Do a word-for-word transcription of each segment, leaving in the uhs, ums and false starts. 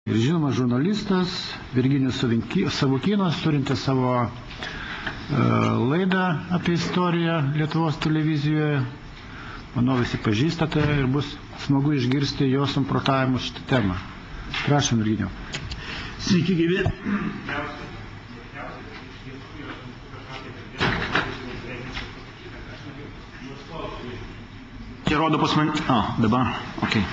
Ir žinoma, žurnalistas Virginijus Savukynas, turintis savo uh, laidą apie istoriją Lietuvos televizijoje. Manau, visi pažįstate ir bus smagu išgirsti jo samprotavimus šitą temą. Prašom, Virginijau. Sveiki, gyvi. Čia rodo pas mane. O, dabar. Ok.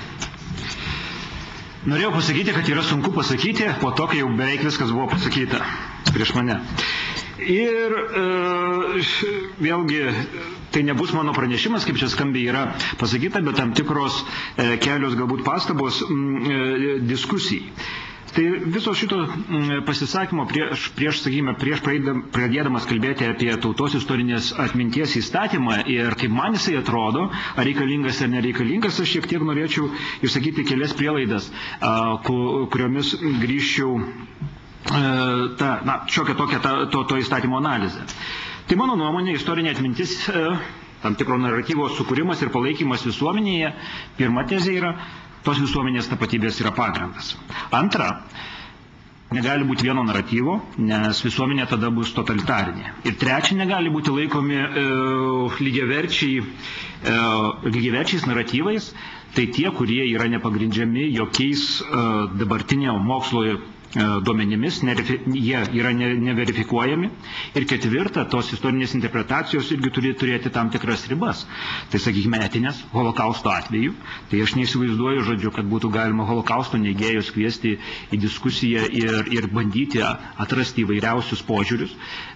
Norėjau pasakyti, kad yra sunku pasakyti po to, kai jau beveik viskas buvo pasakyta prieš mane. Ir e, vėlgi, tai nebus mano pranešimas, kaip čia skambiai yra pasakyta, bet tam tikros e, kelios galbūt pastabos m, e, diskusijai. Tai viso šito pasisakymo prieš, prieš, sakykime, prieš pradėdamas kalbėti apie tautos istorinės atminties įstatymą ir kaip man jisai atrodo, ar reikalingas ar nereikalingas, aš šiek tiek norėčiau išsakyti kelias prielaidas, kuriomis grįžčiau tą, na, šiokią tokią to, to įstatymo analizę. Tai mano nuomonė, istorinė atmintis, tam tikro naratyvos sukūrimas ir palaikymas visuomenėje, pirma tezė yra, tos visuomenės tapatybės yra pagrindas. Antra, negali būti vieno naratyvo, nes visuomenė tada bus totalitarinė. Ir trečia, negali būti laikomi e, lygiaverčiai, e, lygiaverčiais naratyvais, tai tie, kurie yra nepagrindžiami jokiais e, dabartinio mokslo duomenimis, jie yra neverifikuojami. Ir ketvirta, tos istorinės interpretacijos irgi turi turėti tam tikras ribas. Tai, sakykime, etinės holokausto atveju. Tai aš neįsivaizduoju, žodžiu, kad būtų galima holokausto neigėjus kviesti į diskusiją ir, ir bandyti atrasti įvairiausius požiūrius.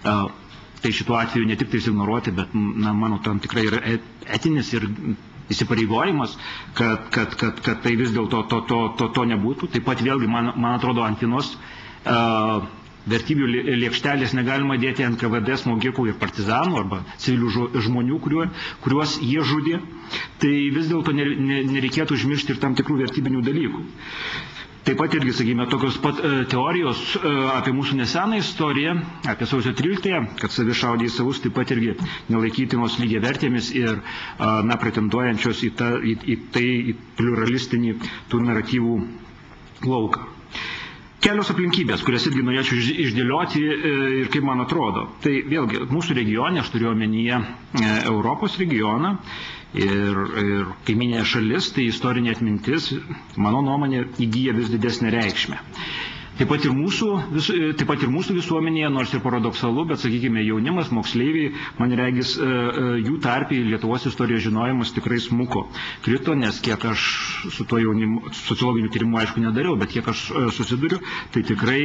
Tai šituo atveju ne tik tai ignoruoti, bet, na, mano, tam tikrai yra etinis ir įsipareigojimas, kad, kad, kad, kad tai vis dėlto to, to, to, to nebūtų. Taip pat vėlgi, man, man atrodo, ant vienos uh, vertybių lėkštelės negalima dėti ant K V D smogikų ir partizanų arba civilių žmonių, kuriuo, kuriuos jie žudė. Tai vis dėlto nereikėtų užmiršti ir tam tikrų vertybinių dalykų. Taip pat irgi, sakykime, tokios pat e, teorijos e, apie mūsų neseną istoriją, apie sausio tryliktąją, kad savi šaudė į savus, taip pat irgi nelaikytinos lygiavertėmis ir, a, na, pretenduojančios į, ta, į, į tai į pluralistinį tų naratyvų lauką. Kelios aplinkybės, kurias irgi norėčiau išdėlioti e, ir kaip man atrodo. Tai vėlgi, mūsų regione, aš turiu omenyje e, Europos regioną, Ir, ir kaiminė šalis, tai istorinė atmintis, mano nuomonė, įgyja vis didesnę reikšmę. Taip pat, ir mūsų, vis, taip pat ir mūsų visuomenėje, nors ir paradoksalu, bet, sakykime, jaunimas, moksleiviai, man regis, jų tarpiai Lietuvos istorijos žinojimas tikrai smuko. Krito, nes kiek aš su tuo jaunimu, sociologiniu tyrimu aišku nedariau, bet kiek aš susiduriu, tai tikrai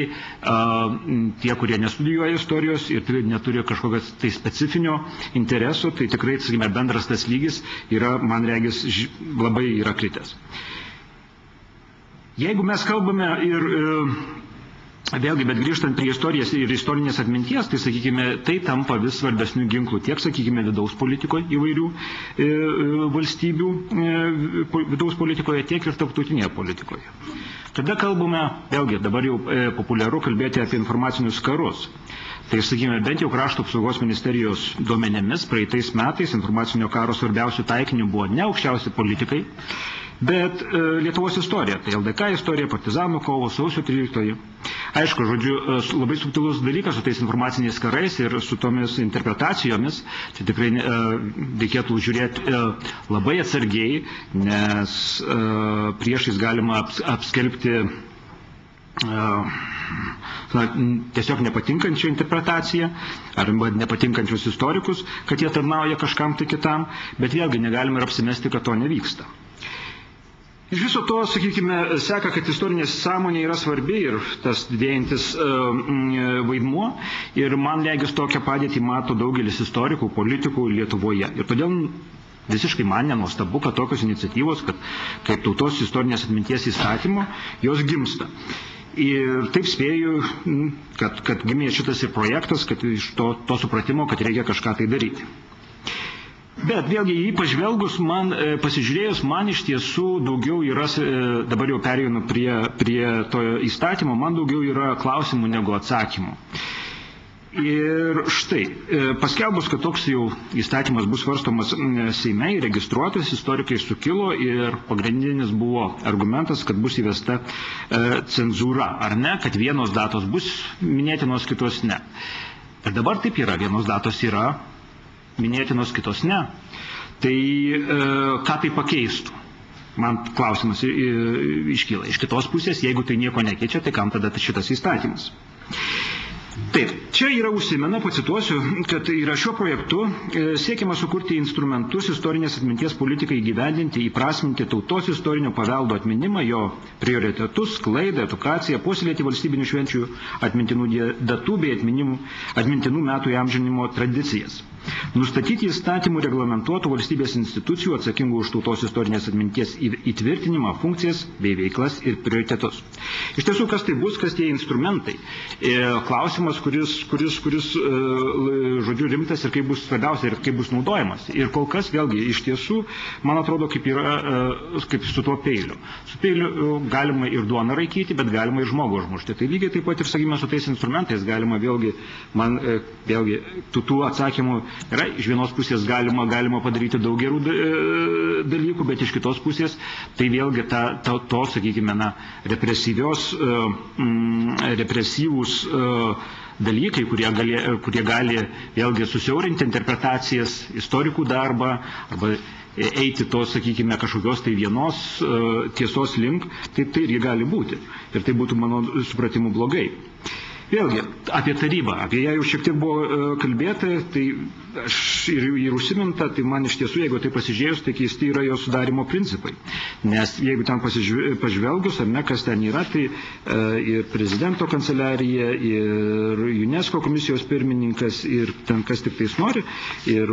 tie, kurie nestudijuoja istorijos ir neturi kažkokios tai specifinio intereso, tai tikrai, sakykime, bendras tas lygis yra, man regis, labai yra kritęs. Jeigu mes kalbame ir, vėlgi, bet grįžtant prie istorijos ir istorinės atminties, tai, sakykime, tai tampa vis svarbesnių ginklų tiek, sakykime, vidaus politikoje įvairių valstybių vidaus politikoje, tiek ir tarptautinėje politikoje. Tada kalbame, vėlgi, dabar jau populiaru kalbėti apie informacinius karus. Tai, sakykime, bent jau krašto apsaugos ministerijos duomenimis praeitais metais informacinio karo svarbiausių taikinių buvo ne aukščiausi politikai, bet e, Lietuvos istorija, tai L D K istorija, partizanų kovos, sausio tryliktoji. Aišku, žodžiu, labai subtilus dalykas su tais informaciniais karais ir su tomis interpretacijomis, čia tikrai e, reikėtų žiūrėti e, labai atsargiai, nes e, priešais galima aps, apskelbti e, na, tiesiog nepatinkančią interpretaciją arba nepatinkančius istorikus, kad jie tarnauja kažkam tai kitam, bet vėlgi negalime ir apsimesti, kad to nevyksta. Iš viso to, sakykime, seka, kad istorinė sąmonė yra svarbi ir tas didėjantis uh, vaidmuo ir man regis tokią padėtį mato daugelis istorikų, politikų Lietuvoje. Ir todėl visiškai man nenuostabu, kad tokios iniciatyvos, kad kaip tautos istorinės atminties įstatymo, jos gimsta. Ir taip spėju, kad, kad gimė šitas ir projektas, kad iš to, to supratimo, kad reikia kažką tai daryti. Bet vėlgi jį pažvelgus, man, pasižiūrėjus, man iš tiesų daugiau yra, dabar jau perėjau prie, prie to įstatymo, man daugiau yra klausimų negu atsakymų. Ir štai, paskelbus, kad toks jau įstatymas bus svarstomas Seime, registruotas, istorikai sukilo ir pagrindinis buvo argumentas, kad bus įvesta cenzūra, ar ne, kad vienos datos bus minėtinos, kitos ne. Ir dabar taip yra, vienos datos yra minėtinos, kitos ne. Tai ką tai pakeistų? Man klausimas iškyla. Iš kitos pusės, jeigu tai nieko nekeičia, tai kam tada šitas įstatymas? Taip, čia yra užsimena, pacituosiu, kad yra šiuo projektu siekiama sukurti instrumentus istorinės atminties politikai įgyvendinti, įprasminti tautos istorinio paveldo atminimą, jo prioritetus, sklaidą, edukaciją, puoselėti valstybinių švenčių atmintinų datų bei atminimų, atmintinų metų įamžinimo tradicijas. Nustatyti įstatymų reglamentuotų valstybės institucijų atsakingų už tautos istorinės atminties įtvirtinimą, funkcijas bei veiklas ir prioritetus. Iš tiesų, kas tai bus, kas tie instrumentai? Klausimas, kuris, kuris, kuris žodžiu, rimtas ir kaip bus svarbiausia ir kaip bus naudojamas. Ir kol kas, vėlgi, iš tiesų, man atrodo, kaip yra kaip su tuo peiliu. Su peiliu galima ir duoną raikyti, bet galima ir žmogų užmušti. Tai lygiai taip pat ir, sakykime, su tais instrumentais galima vėlgi, man vėlgi, tų, tų atsakymų yra, iš vienos pusės galima, galima padaryti daug gerų dalykų, bet iš kitos pusės tai vėlgi ta, ta, to, sakykime, na, represyvios, represyvūs dalykai, kurie gali, kurie gali vėlgi susiaurinti interpretacijas, istorikų darbą, arba eiti tos, sakykime, kažkokios tai vienos tiesos link, tai tai irgi gali būti. Ir tai būtų, mano supratimu, blogai. Vėlgi, apie tarybą, apie ją jau šiek tiek buvo kalbėta, tai aš ir, ir užsiminta, tai man iš tiesų, jeigu tai pasižiūrėjus, tai keisti yra jo sudarimo principai. Nes jeigu ten pažvelgus, ar ne, kas ten yra, tai e, ir prezidento kanceliarija, ir UNESCO komisijos pirmininkas, ir ten kas tik tais nori, ir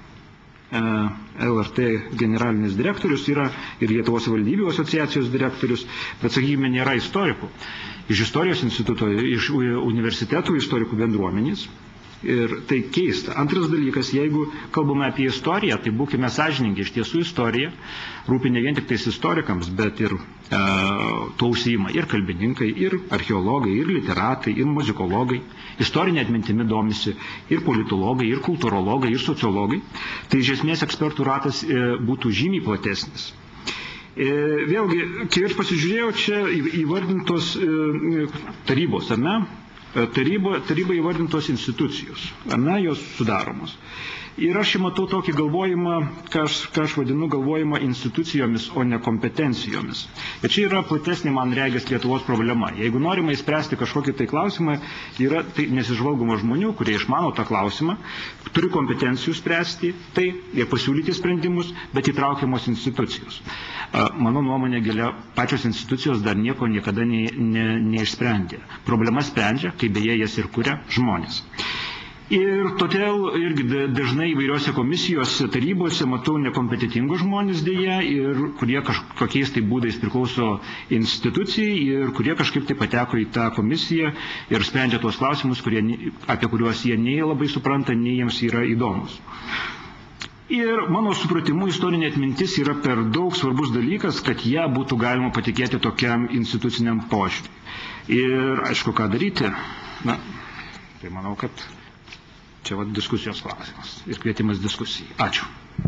L R T generalinis direktorius yra, ir Lietuvos valdybių asociacijos direktorius, bet, sakykime, nėra istorikų. Iš istorijos instituto, iš universitetų istorikų bendruomenės. Ir tai keista. Antras dalykas, jeigu kalbame apie istoriją, tai būkime sąžiningi, iš tiesų istorija rūpi ne vien tik tais istorikams, bet ir e, to užsiima ir kalbininkai, ir archeologai, ir literatai, ir muzikologai. Istorinė atmintimi domisi ir politologai, ir kultūrologai, ir sociologai. Tai iš esmės ekspertų ratas e, būtų žymiai platesnis. E, vėlgi, kai aš pasižiūrėjau, čia įvardintos e, tarybos, ar ne? Taryba, taryba įvardintos institucijos, ar ne, jos sudaromos. Ir aš matau tokį galvojimą, ką aš, ką aš vadinu galvojimą institucijomis, o ne kompetencijomis. Ir čia yra platesnė, man regis, Lietuvos problema. Jeigu norima įspręsti kažkokį tai klausimą, yra tai nesižvalgoma žmonių, kurie išmano tą klausimą, turi kompetencijų spręsti tai ir pasiūlyti sprendimus, bet įtraukiamos institucijos. Mano nuomonė, gėlė, pačios institucijos dar nieko niekada ne, ne, neišsprendė. Problemas sprendžia, kaip beje jas ir kuria žmonės. Ir todėl irgi dažnai įvairiose komisijose, tarybose matau nekompetitingus žmonės dėja, ir kurie kažkokiais tai būdais priklauso institucijai ir kurie kažkaip tai pateko į tą komisiją ir sprendžia tuos klausimus, kurie, apie kuriuos jie nei labai supranta, nei jiems yra įdomus. Ir mano supratimu, istorinė atmintis yra per daug svarbus dalykas, kad ją būtų galima patikėti tokiam instituciniam požiūriui. Ir aišku, ką daryti, na, tai manau, kad čia va diskusijos klausimas ir kvietimas diskusijai. Ačiū.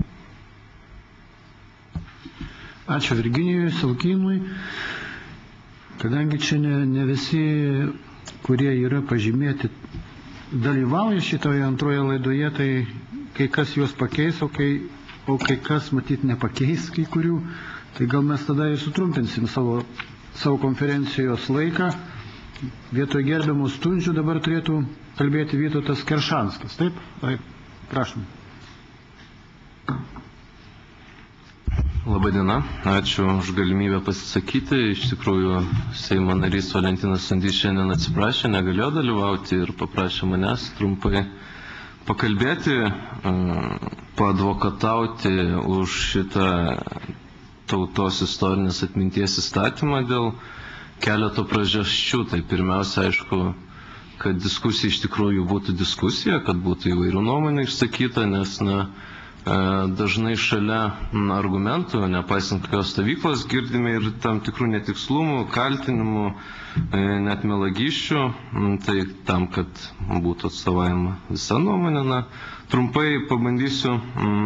Ačiū Virginijui Savukyniui. Kadangi čia ne, ne visi, kurie yra pažymėti, dalyvauja šitoje antroje laidoje, tai kai kas juos pakeis, o kai, o kai kas matyt nepakeis kai kurių, tai gal mes tada ir sutrumpinsim savo, savo konferencijos laiką. Vietoj gerbiamų Stundžių dabar turėtų kalbėti Vytautas Keršanskas. Taip? Taip. Prašom. Labadiena. Ačiū už galimybę pasisakyti. Iš tikrųjų, Seimo narys Valentinas Sandys šiandien atsiprašė, negalėjo dalyvauti ir paprašė manęs trumpai pakalbėti, paadvokatauti už šitą tautos istorinės atminties įstatymą dėl keleto priežasčių. Tai pirmiausia, aišku, kad diskusija iš tikrųjų būtų diskusija, kad būtų įvairių nuomonių išsakyta, nes, na, dažnai šalia argumentų, nepaisant kokios stovyklos, girdime ir tam tikrų netikslumų, kaltinimų, net melagysčių, tai tam, kad būtų atstovaujama visa nuomonė. Na, trumpai pabandysiu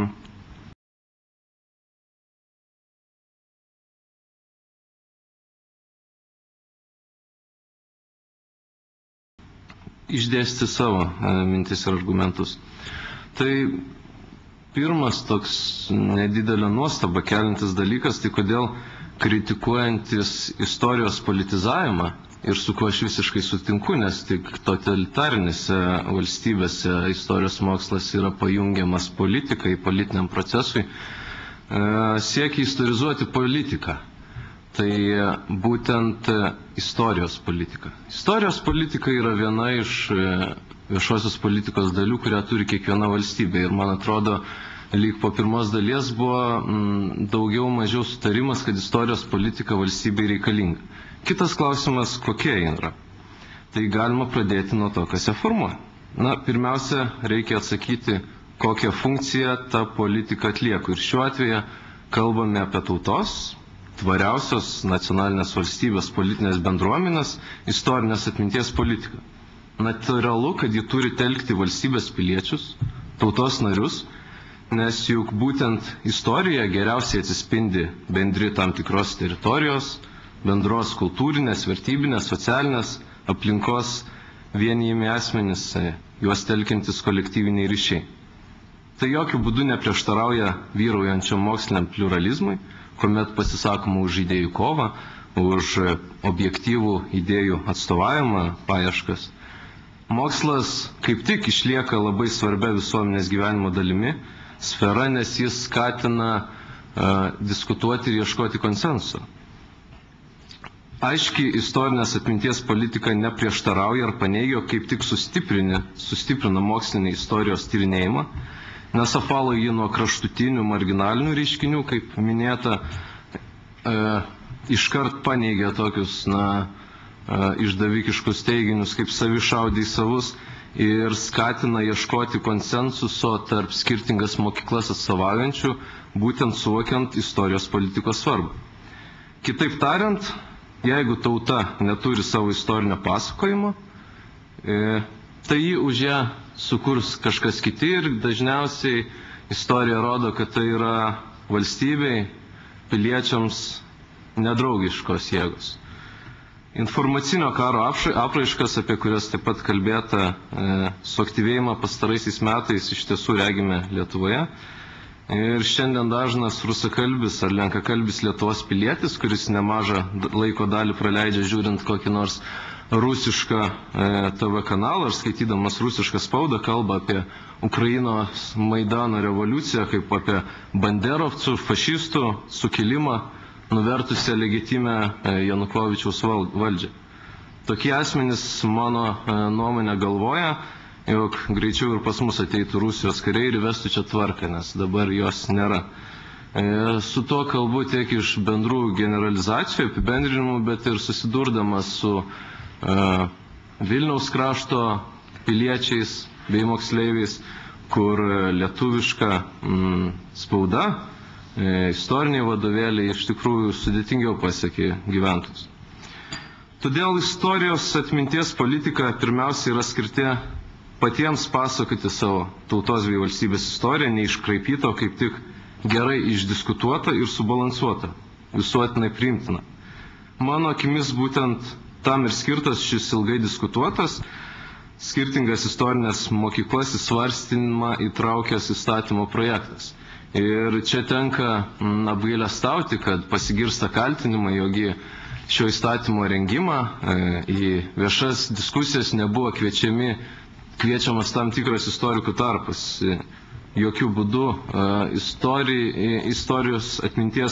išdėstyti savo mintis ir argumentus. Tai pirmas toks nedidelę nuostabą keliantis dalykas, tai kodėl kritikuojantis istorijos politizavimą, ir su kuo aš visiškai sutinku, nes tik totalitarinėse valstybėse istorijos mokslas yra pajungiamas politikai, politiniam procesui, siekia istorizuoti politiką. Tai būtent istorijos politika. Istorijos politika yra viena iš viešosios politikos dalių, kurią turi kiekviena valstybė. Ir man atrodo, lyg po pirmos dalies buvo m, daugiau mažiau sutarimas, kad istorijos politika valstybei reikalinga. Kitas klausimas, kokia yra. Tai galima pradėti nuo to, kas ją formuoja. Na, pirmiausia, reikia atsakyti, kokią funkciją ta politika atlieka. Ir šiuo atveju kalbame apie tautos, tvariausios nacionalinės valstybės politinės bendruomenės, istorinės atminties politiką. Natūralu, kad ji turi telkti valstybės piliečius, tautos narius, nes juk būtent istorija geriausiai atsispindi bendri tam tikros teritorijos, bendros kultūrinės, vertybinės, socialinės aplinkos vienijami asmenys, juos telkiantis kolektyviniai ryšiai. Tai jokių būdų neprieštarauja vyraujančiam moksliniam pluralizmui, kuomet pasisakoma už idėjų kovą, už objektyvų idėjų atstovavimą, paieškas. Mokslas kaip tik išlieka labai svarbia visuomenės gyvenimo dalimi, sfera, nes jis skatina uh, diskutuoti ir ieškoti konsensuso. Aiški istorinės atminties politika neprieštarauja ar paneigia, kaip tik sustiprina, sustiprina mokslinį istorijos tyrinėjimą, nes apvalo jį nuo kraštutinių, marginalinių reiškinių, kaip minėta, uh, iškart paneigia tokius, na, išdavikiškus teiginius, kaip savišaudai savus, ir skatina ieškoti konsensuso tarp skirtingas mokyklas atstovaujančių, būtent suvokiant istorijos politikos svarbą. Kitaip tariant, jeigu tauta neturi savo istorinio pasakojimo, tai jį už ją sukurs kažkas kiti, ir dažniausiai istorija rodo, kad tai yra valstybei, piliečiams nedraugiškos jėgos. Informacinio karo apraiškas, apie kurias taip pat kalbėta, e, suaktyvėjimą pastaraisiais metais iš tiesų regime Lietuvoje. Ir šiandien dažnas rusakalbis ar lenkakalbis Lietuvos pilietis, kuris nemažą laiko dalį praleidžia žiūrint kokį nors rusišką e, T V kanalą ar skaitydamas rusišką spaudą, kalba apie Ukrainos Maidano revoliuciją kaip apie banderovcų, fašistų sukilimą, nuvertusią legitimę Janukovičiaus valdžią. Tokie asmenys, mano nuomonė, galvoja, jog greičiau ir pas mus ateitų Rusijos kariai ir vestų čia tvarką, nes dabar jos nėra. Su tuo kalbu tiek iš bendrų generalizacijų, apibendrinimų, bet ir susidurdamas su uh, Vilniaus krašto piliečiais bei moksleiviais, kur lietuviška mm, spauda, istoriniai vadovėliai iš tikrųjų sudėtingiau pasiekė gyventojus. Todėl istorijos atminties politika pirmiausia yra skirti patiems pasakoti savo tautos bei valstybės istoriją, neiškraipyta, kaip tik gerai išdiskutuota ir subalansuota, visuotinai priimtina. Mano akimis būtent tam ir skirtas šis ilgai diskutuotas, skirtingas istorinės mokyklas į svarstymą įtraukęs įstatymo projektas. Ir čia tenka apgailestauti, kad pasigirsta kaltinimai, jog į šio įstatymo rengimą, į viešas diskusijas nebuvo kviečiami, kviečiamas tam tikras istorikų tarpas. Jokių būdų istori, istorijos atminties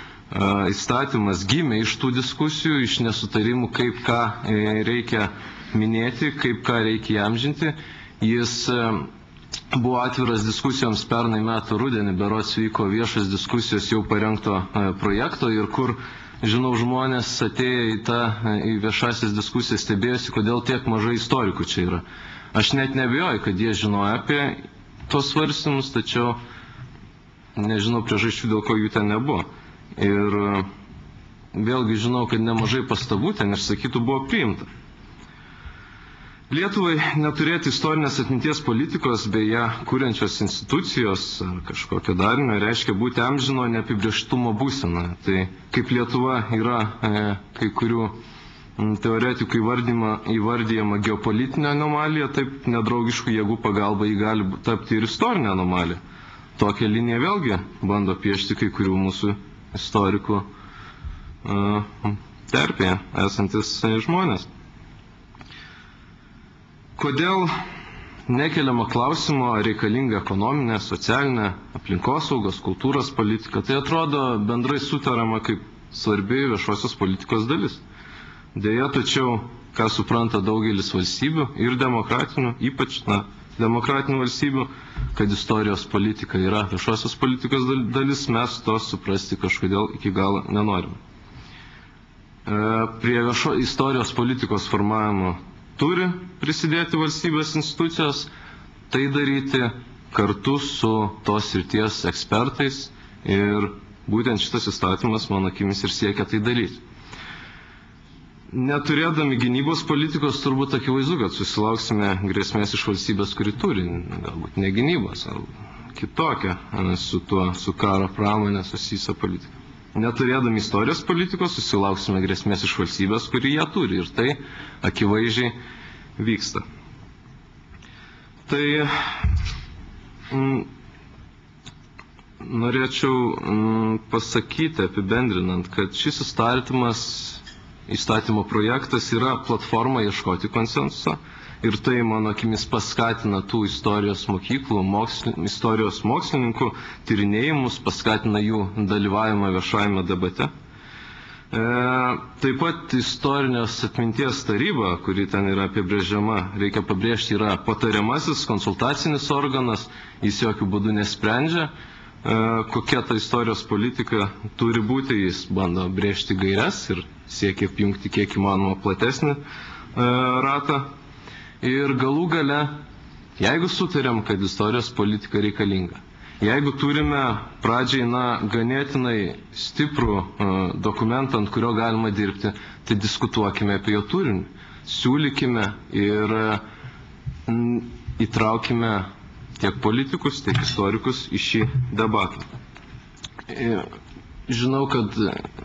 įstatymas gimė iš tų diskusijų, iš nesutarimų, kaip ką reikia minėti, kaip ką reikia įamžinti. Jis buvo atviras diskusijoms pernai metų rudenį, berods vyko viešas diskusijos jau parengto projekto, ir kur, žinau, žmonės atėję į tą į viešasis diskusijas stebėjosi, kodėl tiek mažai istorikų čia yra. Aš net neabejoju, kad jie žinojo apie tos svarstymus, tačiau nežinau priežasčių, dėl ko jų ten nebuvo. Ir vėlgi žinau, kad nemažai pastabų ten išsakytų buvo priimta. Lietuvai neturėti istorinės atminties politikos bei ją kuriančios institucijos ar kažkokio darinio reiškia būti amžino neapibrėžtumo būsena. Tai kaip Lietuva yra e, kai kurių teoretikų įvardyjama geopolitinė anomalija, taip nedraugiškų jėgų pagalba jį gali tapti ir istorinė anomalija. Tokią liniją vėlgi bando piešti kai kurių mūsų istorikų uh, terpėje esantis žmonės. Kodėl nekeliama klausimo, ar reikalinga ekonominė, socialinė, aplinkosaugos, kultūros politika, tai atrodo bendrai sutarama kaip svarbi viešosios politikos dalis. Deja, tačiau, ką supranta daugelis valstybių ir demokratinių, ypač na, demokratinių valstybių, kad istorijos politika yra viešosios politikos dalis, mes to suprasti kažkodėl iki galo nenorime. Prie viešo istorijos politikos formavimo turi prisidėti valstybės institucijos, tai daryti kartu su tos srities ekspertais ir būtent šitas įstatymas, mano akimis, ir siekia tai daryti. Neturėdami gynybos politikos, turbūt akivaizdu, kad susilauksime grėsmės iš valstybės, kuri turi, galbūt ne gynybos, ar kitokią su tuo, su karo pramonė susijusią politiką. Neturėdami istorijos politikos, susilauksime grėsmės iš valstybės, kuri ją turi, ir tai akivaizdžiai vyksta. Tai mm, norėčiau mm, pasakyti, apibendrinant, kad šis įstatymas Įstatymo projektas yra platforma ieškoti konsensuso ir tai, mano akimis, paskatina tų istorijos mokyklų, moksl... istorijos mokslininkų tyrinėjimus, paskatina jų dalyvavimą viešajame debate. E, taip pat istorinės atminties taryba, kuri ten yra apibrėžiama, reikia pabrėžti, yra patariamasis, konsultacinis organas, jis jokių būdų nesprendžia, e, kokia ta istorijos politika turi būti, jis bando brėžti gairias ir siekia apjungti kiek įmanoma platesnį e, ratą. Ir galų gale, jeigu sutarėm, kad istorijos politika reikalinga, jeigu turime pradžiai, na, ganėtinai stiprų e, dokumentą, ant kurio galima dirbti, tai diskutuokime apie jo turinį, siūlykime ir m, įtraukime tiek politikus, tiek istorikus į šį debatą. E, žinau, kad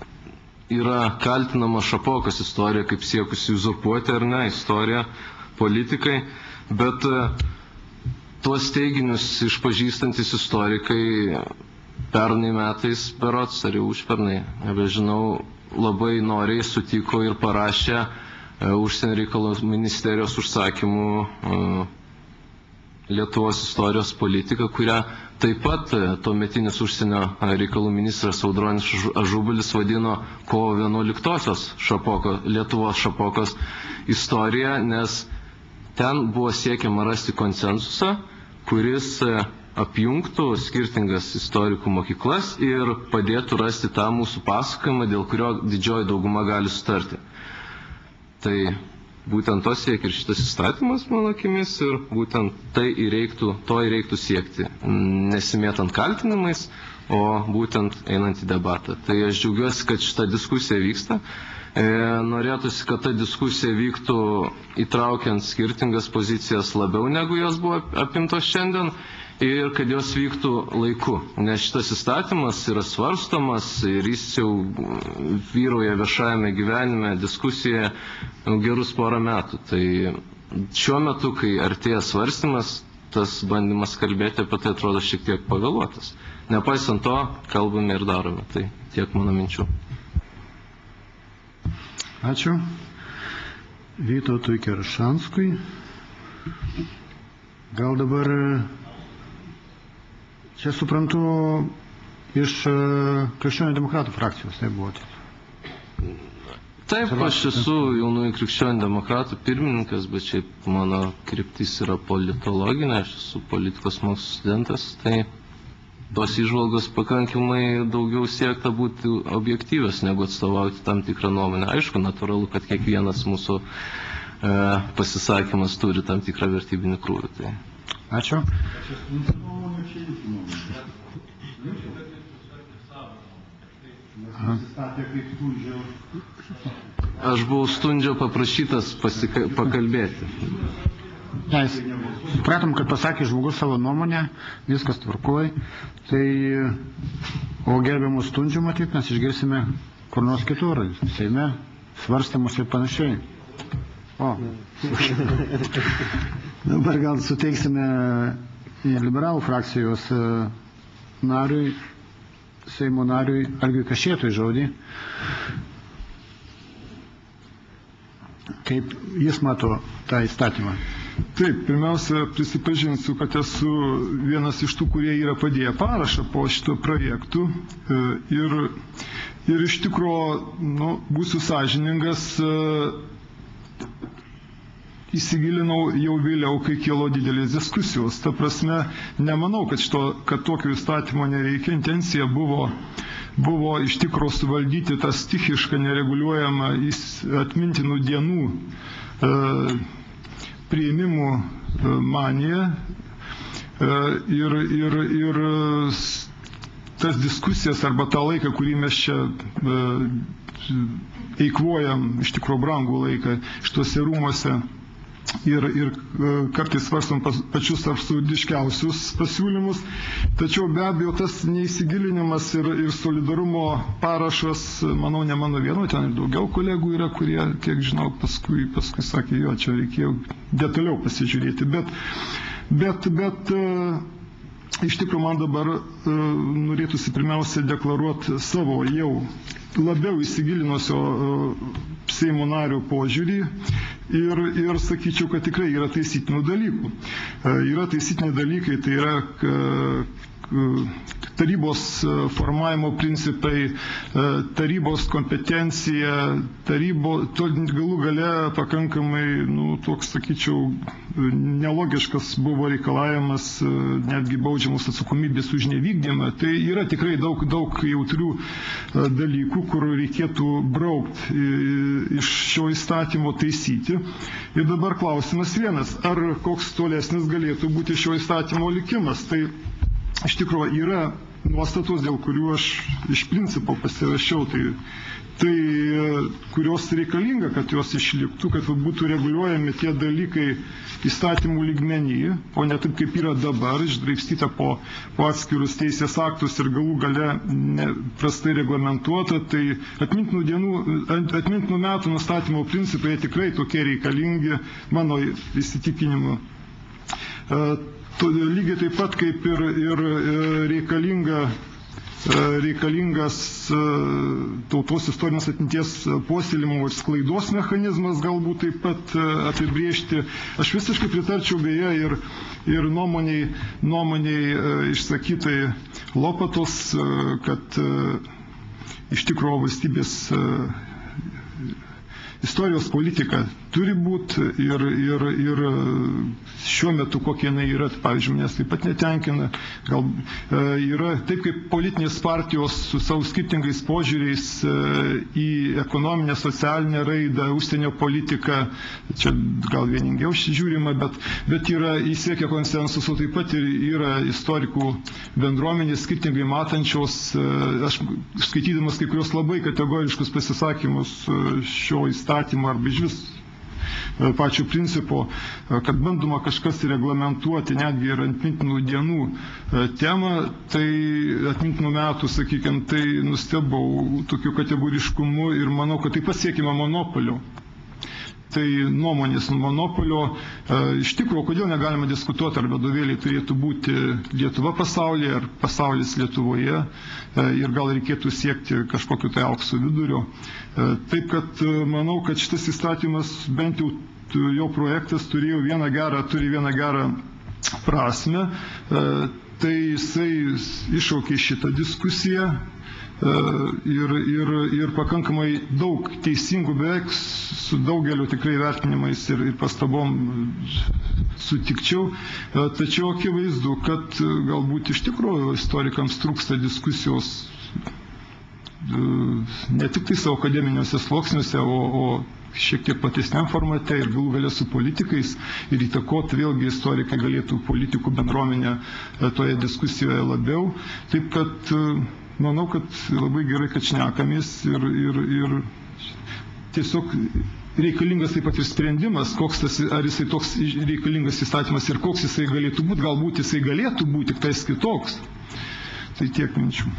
yra kaltinama Šapokos istorija kaip siekusi uzurpuoti ar ne istoriją politikai, bet tuos teiginius išpažįstantis istorikai pernai metais, berods, ar jau užpernai, nebežinau, labai noriai sutiko ir parašė užsienio reikalų ministerijos užsakymų Lietuvos istorijos politiką, kurią taip pat tuometinis užsienio reikalų ministras Audronis Ažubalis vadino kovo vienuoliktosios Šapoko, Lietuvos Šapokos istorija, nes ten buvo siekiama rasti konsensusą, kuris apjungtų skirtingas istorikų mokyklas ir padėtų rasti tą mūsų pasakojimą, dėl kurio didžioji dauguma gali sutarti. Tai būtent to siekia ir šitas įstatymas, mano akimis, ir būtent tai įreiktų, to įreiktų siekti, nesimėtant kaltinimais, o būtent einant į debatą. Tai aš džiaugiuosi, kad šita diskusija vyksta. E, norėtųsi, kad ta diskusija vyktų įtraukiant skirtingas pozicijas labiau, negu jos buvo apimtos šiandien, ir kad jos vyktų laiku, nes šitas įstatymas yra svarstomas ir jis jau vyrauja viešajame gyvenime, diskusijoje gerus porą metų. Tai šiuo metu, kai artėja svarstymas, tas bandymas kalbėti apie tai atrodo šiek tiek pavėluotas. Nepaisant to, kalbame ir darome. Tai tiek mano minčių. Ačiū Vytautui Keršanskui. Gal dabar, čia suprantu, iš Krikščionių demokratų frakcijos, tai buvo. Taip, aš esu jaunųjų Krikščionių demokratų pirmininkas, bet šiaip mano kryptis yra politologinė, aš esu politikos mokslų studentas, tai tos įžvalgos pakankamai daugiau siekta būti objektyvios, negu atstovauti tam tikrą nuomonę. Aišku, natūralu, kad kiekvienas mūsų e, pasisakymas turi tam tikrą vertybinį krūvį. Tai. Ačiū. Aš buvau Stundžio paprašytas pasika... pakalbėti. Nes supratom, kad pasakė žmogus savo nuomonę, viskas tvarkoj, tai o gerbiamus Stundžių matyt, mes išgirsime kur nors kitur, Seime, svarstymus ir panašiai. O. Dabar gal suteiksime liberalų frakcijos nariui, Seimo nariui Algiui Kašėtui žodį. Kaip jis mato tą įstatymą? Taip, pirmiausia, prisipažinsiu, kad esu vienas iš tų, kurie yra padėję parašą po šito projektu ir, ir iš tikro, nu, būsiu sąžiningas, įsigilinau jau vėliau, kai kilo didelės diskusijos. Ta prasme, nemanau, kad, šito, kad tokio įstatymo nereikia. Intencija buvo, buvo iš tikro suvaldyti tą stichišką, nereguliuojamą atmintinų dienų e, priėmimų maniją ir, ir, ir tas diskusijas arba tą laiką, kurį mes čia eikvojam, iš tikrųjų brangų laiką šituose rūmuose ir, ir kartais svarstom pačius absurdiškiausius pasiūlymus, tačiau be abejo tas neįsigilinimas ir, ir solidarumo parašas, manau, ne mano vieno, ten ir daugiau kolegų yra, kurie, kiek žinau, paskui, paskui sakė, jo, čia reikėjo detaliau pasižiūrėti, bet, bet, bet iš tikrųjų man dabar norėtųsi pirmiausia deklaruoti savo jau labiau įsigilinusio Seimo nario požiūrį ir, ir sakyčiau, kad tikrai yra taisytinų dalykų. Yra taisytiniai dalykai, tai yra tarybos formavimo principai, tarybos kompetencija, tarybo, to galų gale pakankamai, nu, toks, sakyčiau, nelogiškas buvo reikalavimas netgi baudžiamos atsakomybės už nevykdymą. Tai yra tikrai daug, daug jautrių dalykų, kur reikėtų braukti iš šio įstatymo, taisyti. Ir dabar klausimas vienas, ar koks tolesnis galėtų būti šio įstatymo likimas. Tai iš tikrųjų yra nuostatos, dėl kurių aš iš principo pasirašiau, tai, tai kurios reikalinga, kad jos išliktų, kad būtų reguliuojami tie dalykai įstatymų lygmenyje, o ne taip, kaip yra dabar, išdraikstyta po, po atskirus teisės aktus ir galų gale prastai reglamentuota. Tai atmintinų dienų, atmintinų metų nustatymo principai tikrai tokie reikalingi, mano įsitikinimu. Lygiai taip pat kaip ir, ir reikalinga, reikalingas tautos istorinės atminties puoselėjimo ir sklaidos mechanizmas galbūt taip pat apibriežti. Aš visiškai pritarčiau beje ir, ir nuomoniai, nuomoniai išsakytai Lopatos, kad iš tikrųjų valstybės istorijos politika turi būti ir, ir, ir šiuo metu kokia jinai yra, pavyzdžiui, manęs taip pat netenkina. Gal e, yra taip, kaip politinės partijos su savo skirtingais požiūriais e, į ekonominę, socialinę raidą, užsienio politiką, čia gal vieningiau žiūrima, bet, bet yra įsiekia konsensuso, taip pat ir yra istorikų bendruomenės skirtingai matančios. E, aš skaitydamas kai kurios labai kategoriškus pasisakymus šio įstatymo arba iš vis pačių principo, kad bandoma kažkas reglamentuoti netgi ir atmintinų dienų temą, tai atmintinų metų, sakykime, tai nustebau tokiu kategoriškumu ir manau, kad tai pasiekime monopolio. Tai nuomonės monopolio. Iš tikrųjų, kodėl negalima diskutuoti, ar vadovėliai turėtų būti Lietuva pasaulyje, ar pasaulis Lietuvoje, ir gal reikėtų siekti kažkokiu tai aukso vidurio. Taip, kad manau, kad šitas įstatymas, bent jau jo projektas turėjo vieną gerą, turi vieną gerą prasme, tai jisai iššaukė šitą diskusiją. Ir, ir, ir pakankamai daug teisingų, beveik su daugeliu tikrai vertinimais ir, ir pastabom sutikčiau, tačiau akivaizdu, kad galbūt iš tikrųjų istorikams trūksta diskusijos ne tik tai savo akademiniuose sluoksniuose, o, o šiek tiek platesniam formate ir galų galę su politikais ir įtakoti vėlgi istorikai galėtų politikų bendruomenę toje diskusijoje labiau. Taip kad manau, kad labai gerai, kad šnekamės ir, ir, ir tiesiog reikalingas taip pat ir sprendimas, koks tas, ar jisai toks reikalingas įstatymas ir koks jisai galėtų būti, galbūt jisai galėtų būti tik tais kitoks. Tai tiek minčių.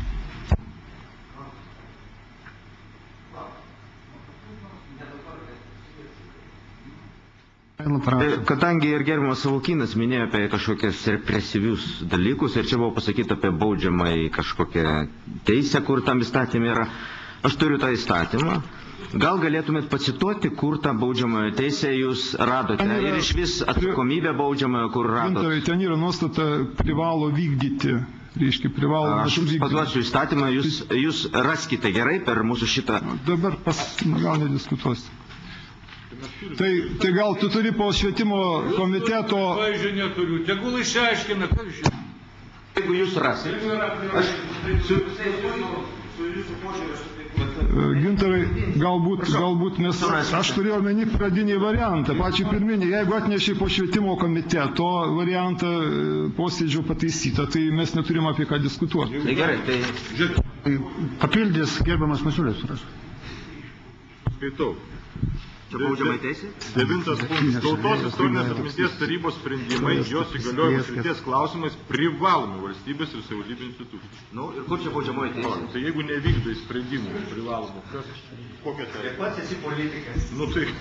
Kadangi ir gerbiamas Savukynas minėjo apie kažkokius represyvius dalykus ir čia buvo pasakyta apie baudžiamąjį kažkokią teisę, kur tam įstatymė yra, aš turiu tą įstatymą. Gal galėtumėt pacituoti, kur tą baudžiamąją teisę jūs radote ir iš vis atsakomybę baudžiamąją, kur radote? Ten yra nuostata privalo vykdyti. Reiškia, privalo Aš jums paduosiu įstatymą, jūs, jūs raskite gerai per mūsų šitą. Dabar pas, gal nediskutuosiu. Tai, tai gal tu turi po švietimo komiteto... Pavyzdžiui, neturiu. Tegul išaiškina, ką žinai. Jeigu jūs rasite. Aš su jūsų požiūrės. Gintarai, galbūt, galbūt mes, aš turėjau omeny pradinį variantą, pačią pirminį, jeigu atneši po švietimo komiteto variantą posėdžio pataisytą, tai mes neturim apie ką diskutuoti. Tai gerai, tai... Papildys gerbiamas Masiulis. Skaitau. Čia baudžiamai teisė? Devintas punktas. Tautos istorinės atminties tarybos sprendimai, jos įgaliojimų srities klausimais privalomi valstybės ir savivaldybių institucijų. Nu, ir kur čia baudžiamoji teisė? Tai jeigu nevykdai sprendimų privalomų, kas, kokia tai? Tai pats esi politikas. Nu tai...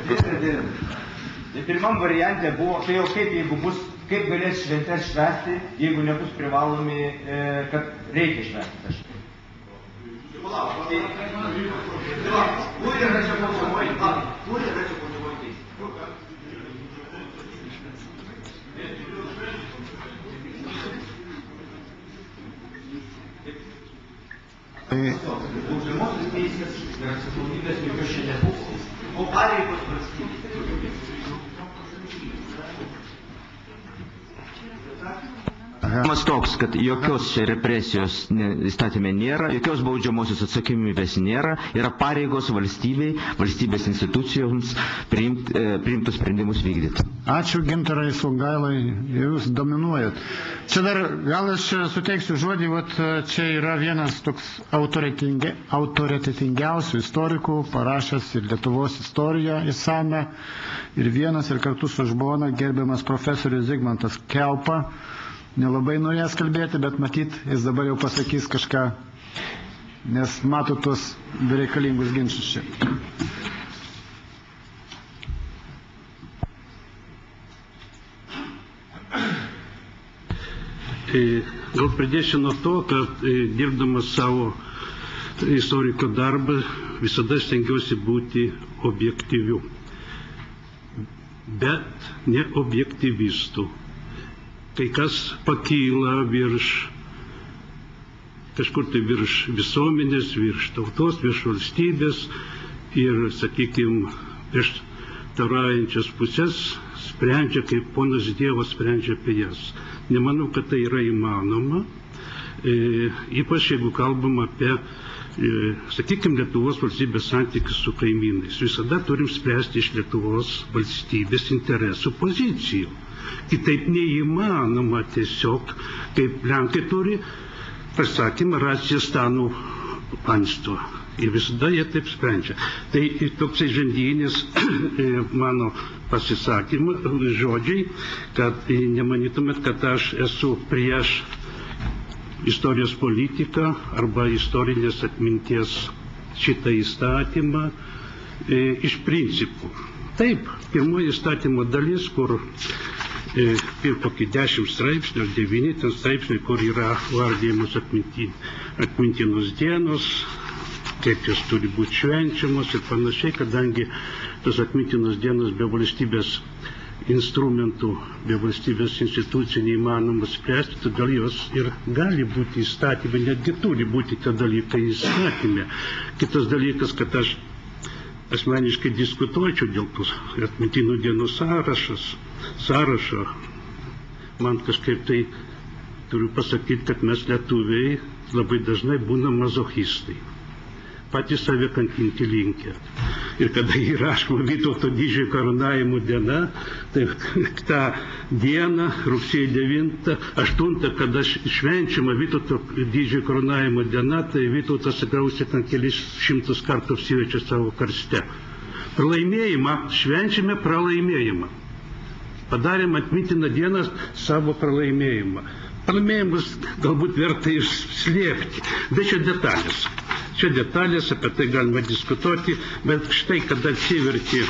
Tai pirmam variante buvo, tai jau kaip, jeigu bus, kaip galės šventės švęsti, jeigu nebus privalomi, e, kad reikia švęsti kažkaip. Palauk, tai... Kur yra čia baudžiamoji teisė? Kur yra čia baudžiamoji teisė? Baudžiamosios teisės ir atsakomybės jokios čia nebuvo. O pareigos valstybės. Mas toks, kad jokios čia represijos įstatymė nėra, jokios baudžiamosios atsakomybės nėra, yra pareigos valstybei, valstybės institucijoms priimt, e, priimtus sprendimus vykdyti. Ačiū Gintarai Songailai, jūs dominuojat. Čia dar, gal aš suteiksiu žodį, vat, čia yra vienas toks autoritetingiausių istorikų, parašęs ir Lietuvos istoriją įsame, ir vienas ir kartu su žmona gerbiamas profesorius Zigmantas Kelpa. Nelabai norės kalbėti, bet matyt, jis dabar jau pasakys kažką, nes mato tuos bereikalingus ginčus čia. Gal pradėsiu nuo to, kad dirbdamas savo istoriko darbą visada stengiuosi būti objektyviu, bet ne objektyvistų. Kai kas pakyla virš, kažkur tai virš visuomenės, virš tautos, virš valstybės ir, sakykime, prieš taraujančias pusės sprendžia, kaip ponas Dievas sprendžia apie jas. Nemanau, kad tai yra įmanoma, e, ypač jeigu kalbam apie, e, sakykime, Lietuvos valstybės santykius su kaimynais. Visada turim spręsti iš Lietuvos valstybės interesų pozicijų. Kitaip neįmanoma tiesiog, kaip Lenkai turi pasakymą Racistanų panstvo. Ir visada jie taip sprendžia. Tai toksai žandynis mano pasisakymas, žodžiai, kad nemanytumėt, kad aš esu prieš istorijos politiką arba istorinės atminties šitą įstatymą e, iš principų. Taip, pirmoji įstatymo dalis, kur ir kokį dešimt straipsnių, devyni ten straipsniai, kur yra vardijamos atmintin, atmintinos dienos, kaip jos turi būti švenčiamos ir panašiai, kadangi tos atmintinos dienos be valstybės instrumentų, be valstybės institucijų neįmanoma spręsti, todėl jos ir gali būti įstatymai, netgi turi būti tie dalykai įstatymė. Kitas dalykas, kad aš asmeniškai diskutuočiau dėl tų atmintinų dienų sąrašas, sąrašo. Man kažkaip tai turiu pasakyti, kad mes lietuviai labai dažnai būna mazochistai. Patys save kankinti linkę. Ir kada įrašoma Vytauto didžiojo karūnavimo diena, tai tą dieną, rugsėjo devintą, aštuntą, kada švenčiama Vytauto didžiojo karūnavimo diena, tai Vytautas atsikraustė ten kelis šimtus kartų apsiverčia savo karste. Pralaimėjimą, švenčiame pralaimėjimą. Padarėm atmintiną dieną savo pralaimėjimą. Pralaimėjimus galbūt verta išslėpti, bet čia detalės. Čia detalės, apie tai galima diskutuoti, bet štai, kada atsiverti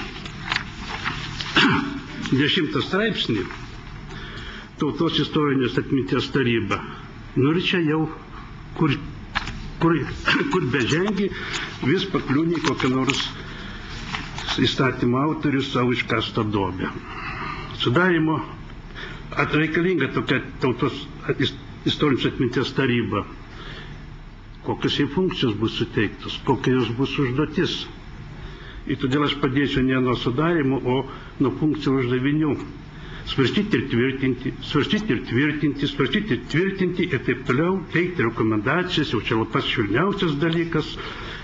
dešimtą straipsnį, Tautos istorinės atminties taryba, nu ir čia jau, kur, kur, kur bežengi, vis pakliūni kokią nors įstatymą autorių savo iškastą duobę. Sudarimo atreikalinga tokia Tautos istorinės atminties taryba. Kokios jai funkcijos bus suteiktos, kokia jos bus užduotis. Ir todėl aš padėsiu ne nuo sudarimo, o nuo funkcijų uždavinių. Svarstyti ir tvirtinti, svarstyti ir tvirtinti, svarstyti ir tvirtinti ir taip toliau, teikti rekomendacijas, jau čia pats švelniausias dalykas.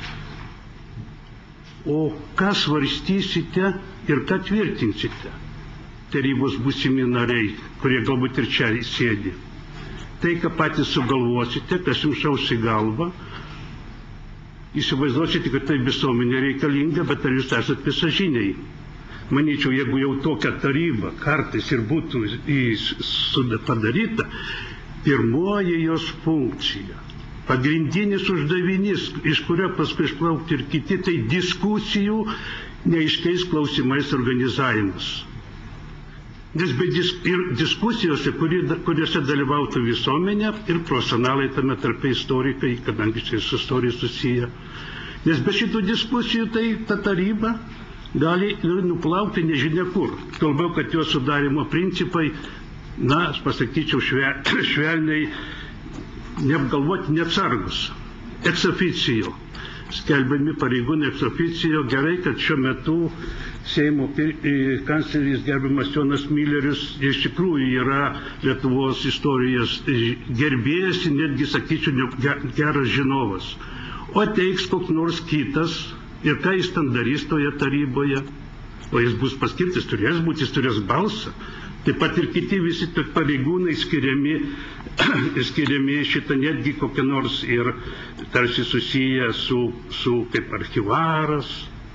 O ką svarstysite ir ką tvirtinsite? Tarybos būsimi nariai, kurie galbūt ir čia sėdi. Tai, ką patys sugalvosite, kas jums šaus į galvą, įsivaizduosite, kad tai visuomenė reikalinga, bet ar jūs esate visažiniai? Manyčiau, jeigu jau tokia taryba kartais ir būtų padaryta, pirmoji jos funkcija, pagrindinis uždavinys, iš kurio paskui išplaukti ir kiti, tai diskusijų neaiškiais klausimais organizavimas. Nes be dis, ir diskusijose, kuri, kuriuose dalyvautų visuomenė ir profesionalai tame tarpe istorikai, kadangi čia su istorija susiję. Nes be šitų diskusijų tai ta taryba gali ir nuplaukti nežinia kur. Kalbėjau, kad jos sudarimo principai, na, aš pasakyčiau švel, švelniai, neapgalvoti neatsargus. Ex officio. Skelbiami pareigūnai ex officio. Gerai, kad šiuo metu Seimo kancleris gerbiamas Jonas Millerius iš tikrųjų yra Lietuvos istorijos gerbėjas, netgi, sakyčiau, geras žinovas. O teiks koks nors kitas ir ką jis ten darys toje taryboje, o jis bus paskirtas, turės būti, jis turės balsą. Taip pat ir kiti visi pareigūnai skiriami, skiriami šitą netgi kokią nors ir tarsi susiję su, su kaip archyvaras,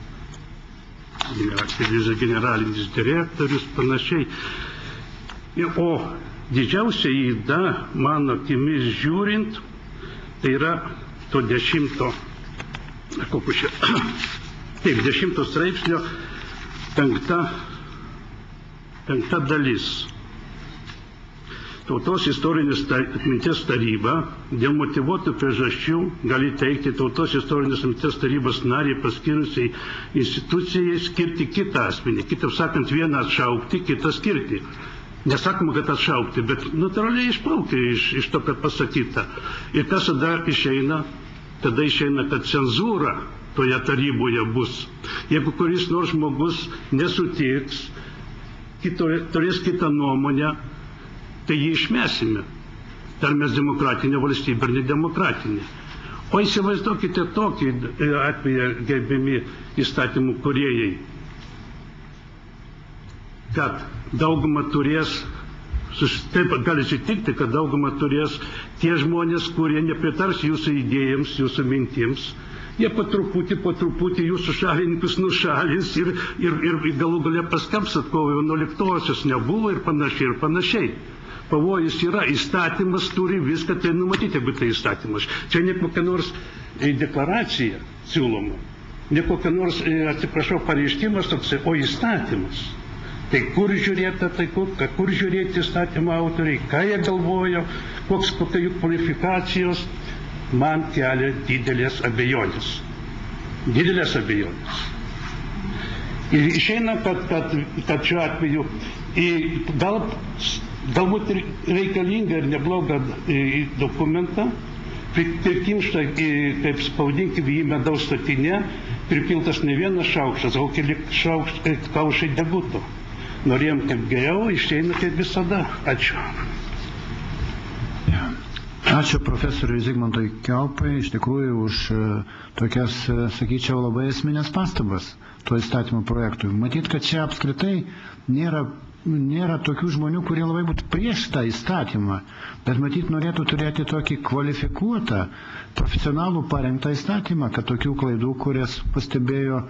generalinis direktorius, panašiai. O didžiausia įda, mano akimis žiūrint, tai yra to dešimto, kokiu čia, taip, dešimto straipsnio penkta, penkta dalis. Tautos istorinės atminties taryba dėl motyvuotų priežasčių gali teikti Tautos istorinės atminties tarybos narį paskyrusiai institucijai skirti kitą asmenį. Kitaip sakant, vieną atšaukti, kitą skirti. Nesakoma, kad atšaukti, bet natūraliai išplaukia iš, iš to, kad pasakyta. Ir kas tada išeina? Tada išeina, kad cenzūra toje taryboje bus. Jeigu kuris nors žmogus nesutiks, kito, turės kitą nuomonę, tai jį išmesime. Dar mes demokratinė valstybė ir nedemokratinė. O įsivaizduokite tokį atveju, gerbiami įstatymų kūrėjai, kad daugumą turės, taip gali atsitikti, kad daugumą turės tie žmonės, kurie nepritars jūsų idėjams, jūsų mintims. Jie po truputį, po truputį jūsų šalininkus nušalins ir, ir, ir galų galia paskams, kad kovo vienuoliktosios nebuvo ir panašiai ir panašiai. Pavojus yra, įstatymas turi viską tai numatyti, jeigu tai įstatymas. Čia ne kokia nors deklaracija siūloma, ne kokia nors, atsiprašau, pareiškimas toksai, o įstatymas. Tai kur žiūrėta, tai kur, kur žiūrėti įstatymo autoriai, ką jie galvojo, koks, kokia jų kvalifikacijos, man kelia didelės abejonės. Didelės abejonės. Ir išeina, kad, kad, kad šiuo atveju gal, galbūt reikalinga ir nebloga dokumentą, prikimšta, kaip spaudinkim į medaus statinę, pripiltas ne vienas šaukštas, o keli kaušai deguto. Norėjom kaip geriau, išeina kaip visada. Ačiū. Ačiū profesoriui Zigmantui Kiaupai iš tikrųjų už tokias, sakyčiau, labai esminės pastabas to įstatymo projektui. Matyt, kad čia apskritai nėra, nėra tokių žmonių, kurie labai būtų prieš tą įstatymą, bet matyt norėtų turėti tokį kvalifikuotą, profesionalų parengtą įstatymą, kad tokių klaidų, kurias pastebėjo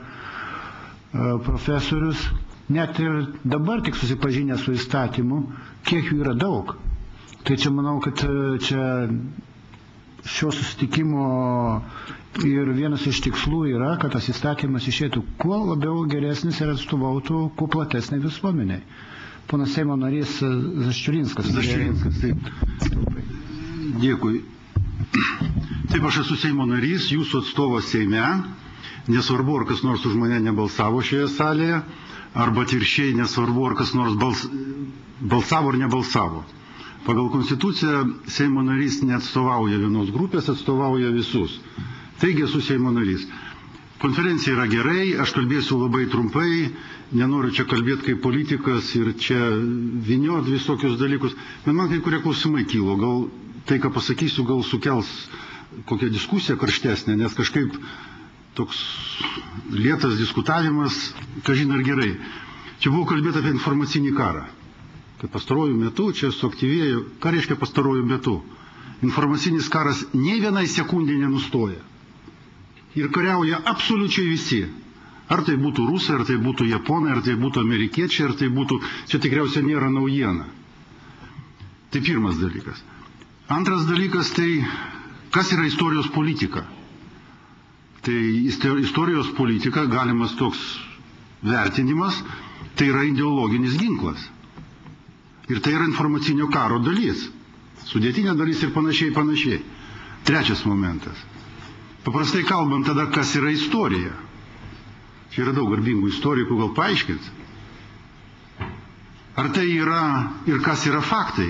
profesorius, net ir dabar tik susipažinę su įstatymu, kiek jų yra daug. Tai čia manau, kad čia šio susitikimo ir vienas iš tikslų yra, kad tas įstatymas išėtų kuo labiau geresnis ir atstovautų kuo platesnė visuomeniai. Ponas Seimo narys Zaščiurinskas. Zaščiurinskas, taip. Dėkui. Taip, aš esu Seimo narys, jūsų atstovas Seime. Nesvarbu, ar kas nors už mane nebalsavo šioje salėje, arba atvirkščiai nesvarbu, ar kas nors bals, balsavo ar nebalsavo. Pagal konstituciją Seimo narys neatstovauja vienos grupės, atstovauja visus. Taigi esu Seimo narys. Konferencija yra gerai, aš kalbėsiu labai trumpai, nenoriu čia kalbėti kaip politikas ir čia vyniot visokius dalykus. Bet man kai kurie klausimai kilo, gal tai, ką pasakysiu, gal sukels kokią diskusiją karštesnę, nes kažkaip toks lėtas diskutavimas, kažin ar gerai. Čia buvo kalbėta apie informacinį karą. Kad pastarojų metu čia suaktyvėjo, ką reiškia pastarojų metu? Informacinis karas nei vienai sekundė nenustoja. Ir kariauja absoliučiai visi. Ar tai būtų rusai, ar tai būtų japonai, ar tai būtų amerikiečiai, ar tai būtų, čia tikriausiai nėra naujiena. Tai pirmas dalykas. Antras dalykas, tai kas yra istorijos politika? Tai istorijos politika, galimas toks vertinimas, tai yra ideologinis ginklas. Ir tai yra informacinio karo dalis. Sudėtinė dalis ir panašiai, panašiai. Trečias momentas. Paprastai kalbant tada, kas yra istorija. Čia yra daug garbingų istorikų, gal paaiškint. Ar tai yra ir kas yra faktai?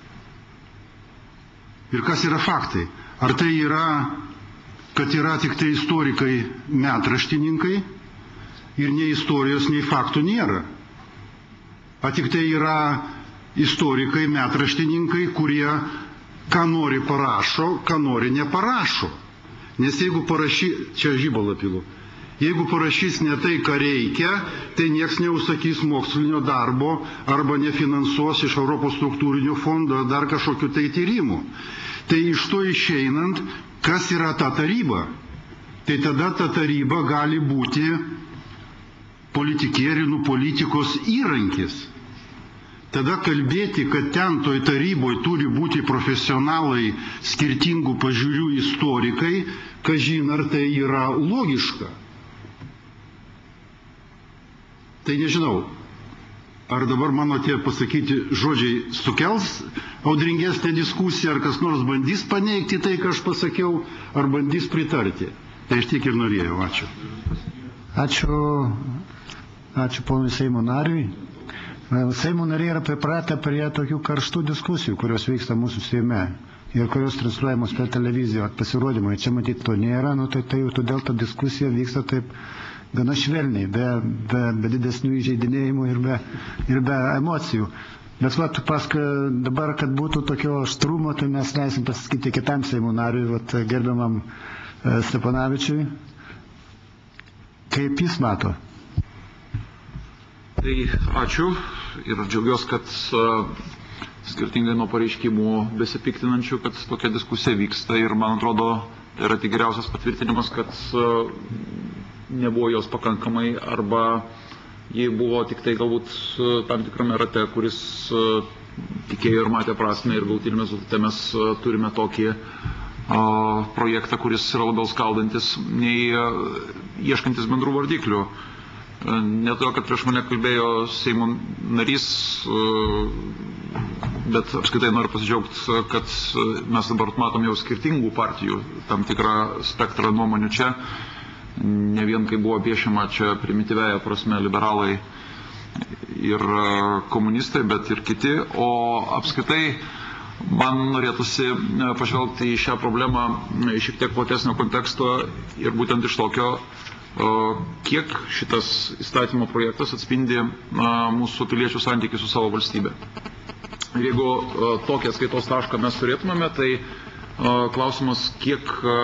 Ir kas yra faktai? Ar tai yra, kad yra tik tai istorikai metraštininkai ir nei istorijos, nei faktų nėra? Ar tik tai yra istorikai, metraštininkai, kurie ką nori parašo, ką nori neparašo. Nes jeigu parašy, čia žybalą pilu, jeigu parašys ne tai, ką reikia, tai nieks neužsakys mokslinio darbo arba nefinansuos iš Europos struktūrinio fondo dar kažkokių tai tyrimų. Tai iš to išeinant, kas yra ta taryba? Tai tada ta taryba gali būti politikierinų politikos įrankis. Tada kalbėti, kad ten toj taryboje turi būti profesionalai, skirtingų pažiūrių istorikai, kažin ar tai yra logiška. Tai nežinau, ar dabar mano tie pasakyti žodžiai sukels audringesnę diskusiją, ar kas nors bandys paneigti tai, ką aš pasakiau, ar bandys pritarti. Tai aš tik ir norėjau. Ačiū. Ačiū, ačiū ponui Seimo nariui. Seimo nariai yra pripratę prie tokių karštų diskusijų, kurios vyksta mūsų Seime ir kurios transliuojamos per televiziją, pasirodymai. Čia matyti to nėra, nu, tai, tai todėl ta diskusija vyksta taip gana švelniai, be, be, be didesnių įžeidinėjimų ir be, ir be emocijų. Bet vat, paskui dabar, kad būtų tokio aštrumo, tai mes leisim pasakyti kitam Seimo nariui, vat, gerbiamam e, Stepanavičiui, kaip jis mato. Tai ačiū ir džiaugiuosi, kad uh, skirtingai nuo pareiškimų besipiktinančių, kad tokia diskusija vyksta ir man atrodo, tai yra tik geriausias patvirtinimas, kad uh, nebuvo jos pakankamai arba jie buvo tik tai galbūt uh, tam tikrame rate, kuris uh, tikėjo ir matė prasme ir galutinėme rezultate mes uh, turime tokį uh, projektą, kuris yra labiau skaldantis nei uh, ieškantis bendrų vardiklių. Ne to, kad prieš mane kalbėjo Seimo narys, bet apskritai noriu pasidžiaugti, kad mes dabar matom jau skirtingų partijų tam tikrą spektrą nuomonių čia. Ne vien kai buvo piešiama čia primityviaja prasme liberalai ir komunistai, bet ir kiti. O apskritai man norėtųsi pažvelgti į šią problemą iš šiek tiek platesnio konteksto ir būtent iš tokio, kiek šitas įstatymo projektas atspindi mūsų piliečių santykių su savo valstybe. Ir jeigu tokį atskaitos tašką mes turėtumėme, tai klausimas, kiek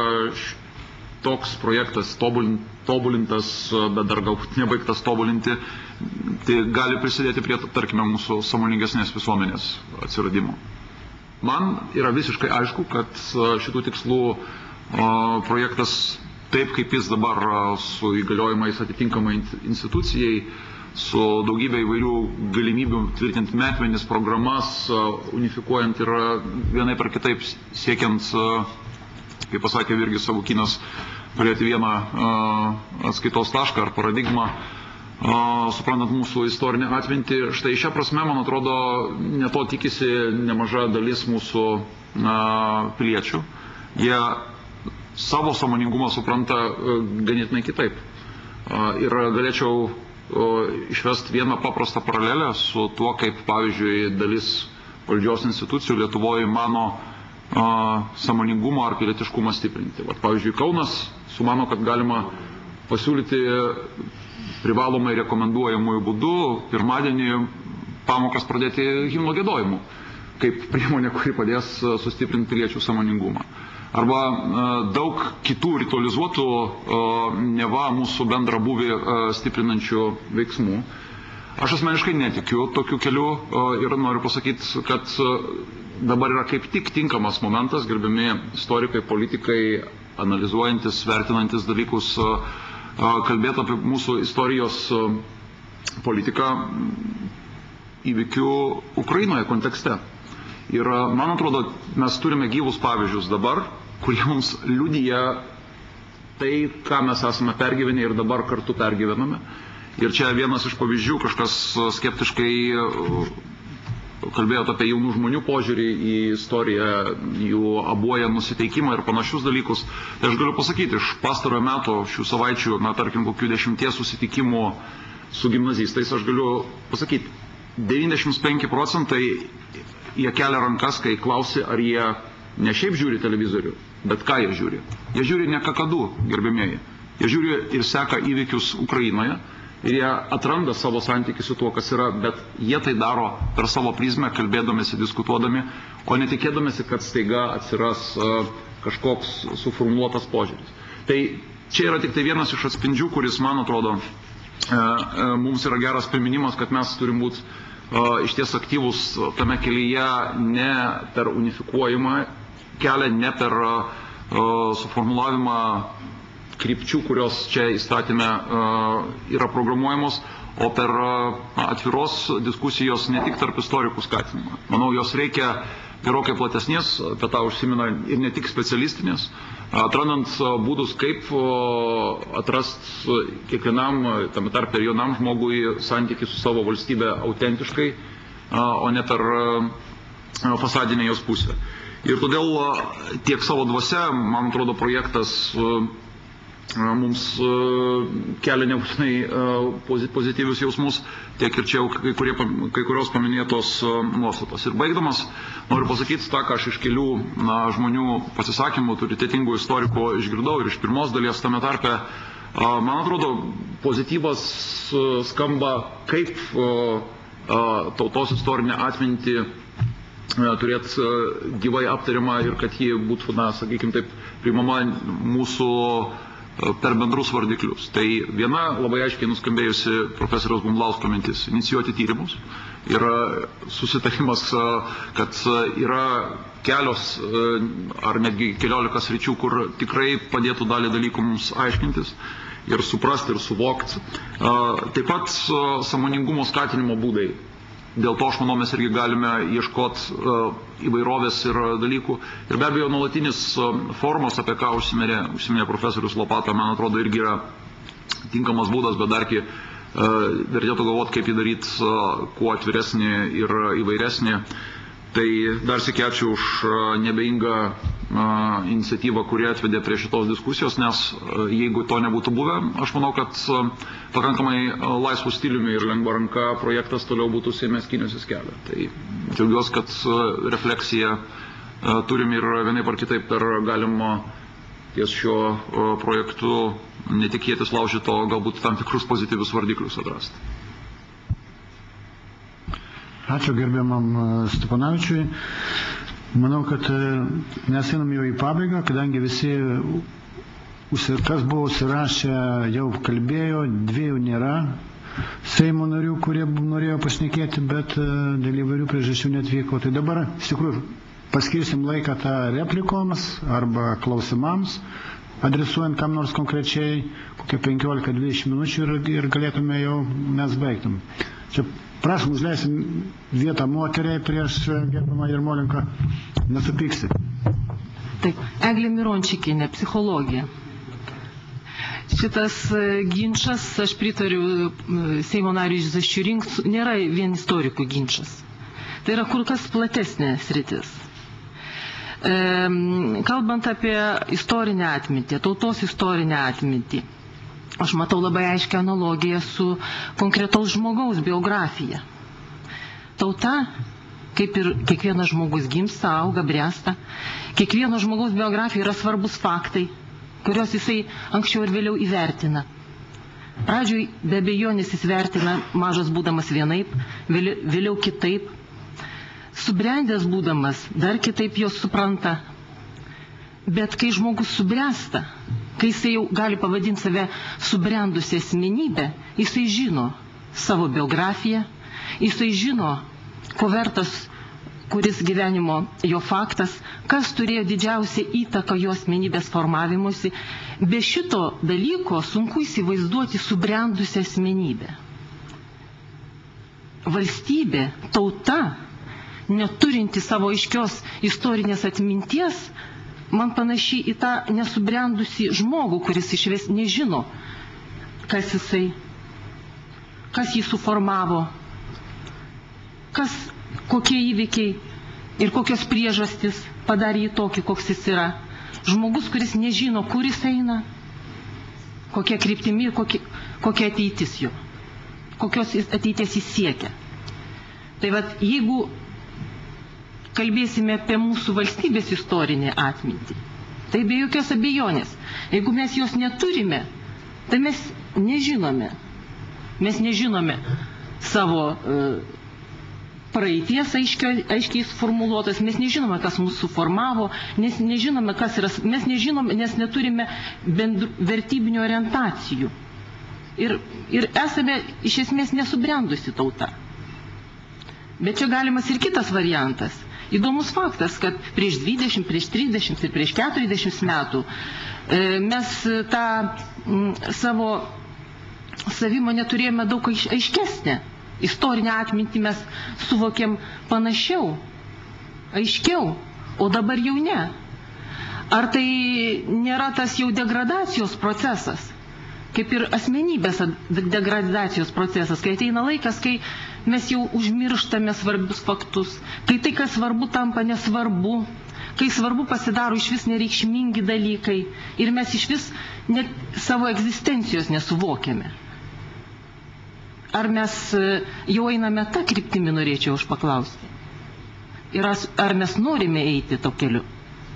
toks projektas tobulintas, bet dar galbūt nebaigtas tobulinti, tai gali prisidėti prie, tarkime, mūsų sąmoningesnės visuomenės atsiradimo. Man yra visiškai aišku, kad šitų tikslų projektas, taip kaip jis dabar su įgaliojimais atitinkamai institucijai, su daugybė įvairių galimybių tvirtinti metmenis, programas, unifikuojant ir vienai par kitaip siekiant, kaip pasakė Virgis Savukynas, turėti vieną atskaitos tašką ar paradigmą, suprantant mūsų istorinę atmintį. Štai šią prasme, man atrodo, ne to tikisi nemaža dalis mūsų piliečių. Jie savo sąmoningumą supranta ganėtinai kitaip. Ir galėčiau išvesti vieną paprastą paralelę su tuo, kaip, pavyzdžiui, dalis valdžios institucijų Lietuvoje mano sąmoningumo ar pilietiškumą stiprinti. Vat, pavyzdžiui, Kaunas sumano, kad galima pasiūlyti privalomai rekomenduojamųjų būdų pirmadienį pamokas pradėti himno giedojimu, kaip priemonė, kuri padės sustiprinti piliečių sąmoningumą. Arba daug kitų ritualizuotų neva mūsų bendrą buvį stiprinančių veiksmų. Aš asmeniškai netikiu tokiu keliu ir noriu pasakyti, kad dabar yra kaip tik tinkamas momentas, gerbiami istorikai, politikai, analizuojantis, vertinantis dalykus, kalbėti apie mūsų istorijos politiką įvykių Ukrainoje kontekste. Ir man atrodo, mes turime gyvus pavyzdžius dabar, kurie mums liudija tai, ką mes esame pergyvenę ir dabar kartu pergyvename. Ir čia vienas iš pavyzdžių, kažkas skeptiškai kalbėjot apie jaunų žmonių požiūrį į istoriją, jų abuoją nusiteikimą ir panašius dalykus. Tai aš galiu pasakyti, iš pastarojo meto šių savaičių, na tarkim, kokių dešimties susitikimų su gimnazistais, aš galiu pasakyti, devyniasdešimt penki procentai jie kelia rankas, kai klausi, ar jie ne šiaip žiūri televizorių, bet ką jie žiūri. Jie žiūri ne kakadu, gerbėmieji. Jie žiūri ir seka įvykius Ukrainoje ir jie atranda savo santykį su tuo, kas yra, bet jie tai daro per savo prizmę, kalbėdamėsi, diskutuodami, o netikėdamėsi, kad staiga atsiras uh, kažkoks suformuoluotas požiūris. Tai čia yra tik tai vienas iš atspindžių, kuris, man atrodo, uh, uh, mums yra geras priminimas, kad mes turim būti uh, iš ties aktyvus tame kelyje ne per unifikuojimą kelią, ne per uh, suformulavimą krypčių, kurios čia įstatyme uh, yra programuojamos, o per uh, atviros diskusijos ne tik tarp istorikų skatinimą. Manau, jos reikia gerokai platesnės, apie tą užsimina ir ne tik specialistinės, atrandant uh, būdus, kaip uh, atrast kiekvienam, tam tarp ir jaunam žmogui santykį su savo valstybė autentiškai, uh, o ne per uh, fasadinę jos pusę. Ir todėl uh, tiek savo dvasia, man atrodo, projektas uh, mums kelia nebūtinai pozityvius jausmus, tiek ir čia jau kai, kurie, kai kurios paminėtos nuostatos. Ir baigdamas, noriu pasakyti tą, ką aš iš kelių na, žmonių pasisakymų, autoritetingų istorikų išgirdau ir iš pirmos dalies tame tarpe. Man atrodo, pozityvas skamba, kaip tautos istorinę atmintį turėti gyvai aptariamą ir kad ji būtų, na, sakykime taip, priimama mūsų per bendrus vardiklius. Tai viena labai aiškiai nuskambėjusi profesoriaus Bumblausko mintis - inicijuoti tyrimus. Yra susitarimas, kad yra kelios ar netgi keliolika sričių, kur tikrai padėtų dalį dalykų mums aiškintis ir suprasti ir suvokti. Taip pat sąmoningumo skatinimo būdai. Dėl to, aš manau, mes irgi galime ieškoti uh, įvairovės ir dalykų. Ir be abejo, nuolatinis uh, forumas, apie ką užsiminė, užsiminė profesorius Lopata, man atrodo, irgi yra tinkamas būdas, bet dargi uh, vertėtų galvoti, kaip jį daryti uh, kuo atviresnį ir įvairesnį. Tai dar sykį ačiū už uh, nebeingą uh, iniciatyvą, kuri atvedė prie šitos diskusijos, nes uh, jeigu to nebūtų buvę, aš manau, kad uh, pakankamai uh, laisvų stiliumi ir lengva ranka projektas toliau būtų sėmęs kinėsis kelią. Tai džiaugiuosi, kad uh, refleksiją uh, turim ir vienaip ar kitaip per galima ties šiuo uh, projektu ne tik ietis laužyti, o galbūt tam tikrus pozityvius vardiklius atrasti. Ačiū gerbiamam Stepanavičiui. Manau, kad mes einam jau į pabaigą, kadangi visi, kas buvo užsirašę, jau kalbėjo, dviejų nėra Seimo narių, kurie norėjo pašnekėti, bet dėl įvairių priežasčių netvyko. Tai dabar, iš tikrųjų, paskirsim laiką tą replikoms arba klausimams, adresuojant kam nors konkrečiai, kokią penkiolika dvidešimt minučių ir, ir galėtume jau mes baigtum. Čia prašom, užleisim vietą moteriai prieš gerbamą Jarmolenką, nesupyksi. Taip, Eglė Mirončikinė, psichologija. Šitas ginčas, aš pritariu Seimo nariui Zaščiurinks, nėra vien istorikų ginčas. Tai yra kur kas platesnė sritis. E, kalbant apie istorinę atmintį, tautos istorinę atmintį, aš matau labai aiškią analogiją su konkretaus žmogaus biografija. Tauta, kaip ir kiekvienas žmogus gimsta, auga, bręsta, kiekvieno žmogaus biografija yra svarbus faktai, kurios jisai anksčiau ir vėliau įvertina. Pradžioj be abejonės jis vertina mažas būdamas vienaip, vėliau kitaip. Subrendęs būdamas dar kitaip jos supranta. Bet kai žmogus subręsta, kai jisai jau gali pavadinti save subrendusią asmenybę, jisai žino savo biografiją, jisai žino, ko vertas kuris gyvenimo jo faktas, kas turėjo didžiausią įtaką jo asmenybės formavimuisi. Be šito dalyko sunku įsivaizduoti subrendusią asmenybę. Valstybė, tauta, neturinti savo aiškios istorinės atminties, man panašiai į tą nesubrendusi žmogų, kuris išvis nežino, kas jisai, kas jį suformavo, kas kokie įvykiai ir kokios priežastys padarė jį tokį, koks jis yra. Žmogus, kuris nežino, kur jis eina, kokia kryptimi, kokia, kokia ateitis jo, kokios ateities jis siekia. Tai vat, jeigu kalbėsime apie mūsų valstybės istorinę atmintį, tai be jokios abejonės, jeigu mes jos neturime, tai mes nežinome, mes nežinome savo uh, praeities aiškiai, aiškiai suformuluotas, mes nežinome, kas mūsų suformavo, nes nežinome, kas yra, mes nežinome, nes neturime bendru, vertybinių orientacijų. Ir, ir esame iš esmės nesubrendusi tauta. Bet čia galimas ir kitas variantas. Įdomus faktas, kad prieš dvidešimt, prieš trisdešimt ir prieš keturiasdešimt metų e, mes tą m, savo savimonę turėjome daug aiš, aiškesnę. Istorinę atmintį mes suvokėm panašiau, aiškiau, o dabar jau ne. Ar tai nėra tas jau degradacijos procesas, kaip ir asmenybės degradacijos procesas, kai ateina laikas, kai mes jau užmirštame svarbius faktus, kai tai, kas svarbu, tampa nesvarbu, kai svarbu pasidaro iš vis nereikšmingi dalykai ir mes iš vis net savo egzistencijos nesuvokiame. Ar mes jau einame tą kryptimį, norėčiau aš paklausti? Ir ar mes norime eiti to keliu?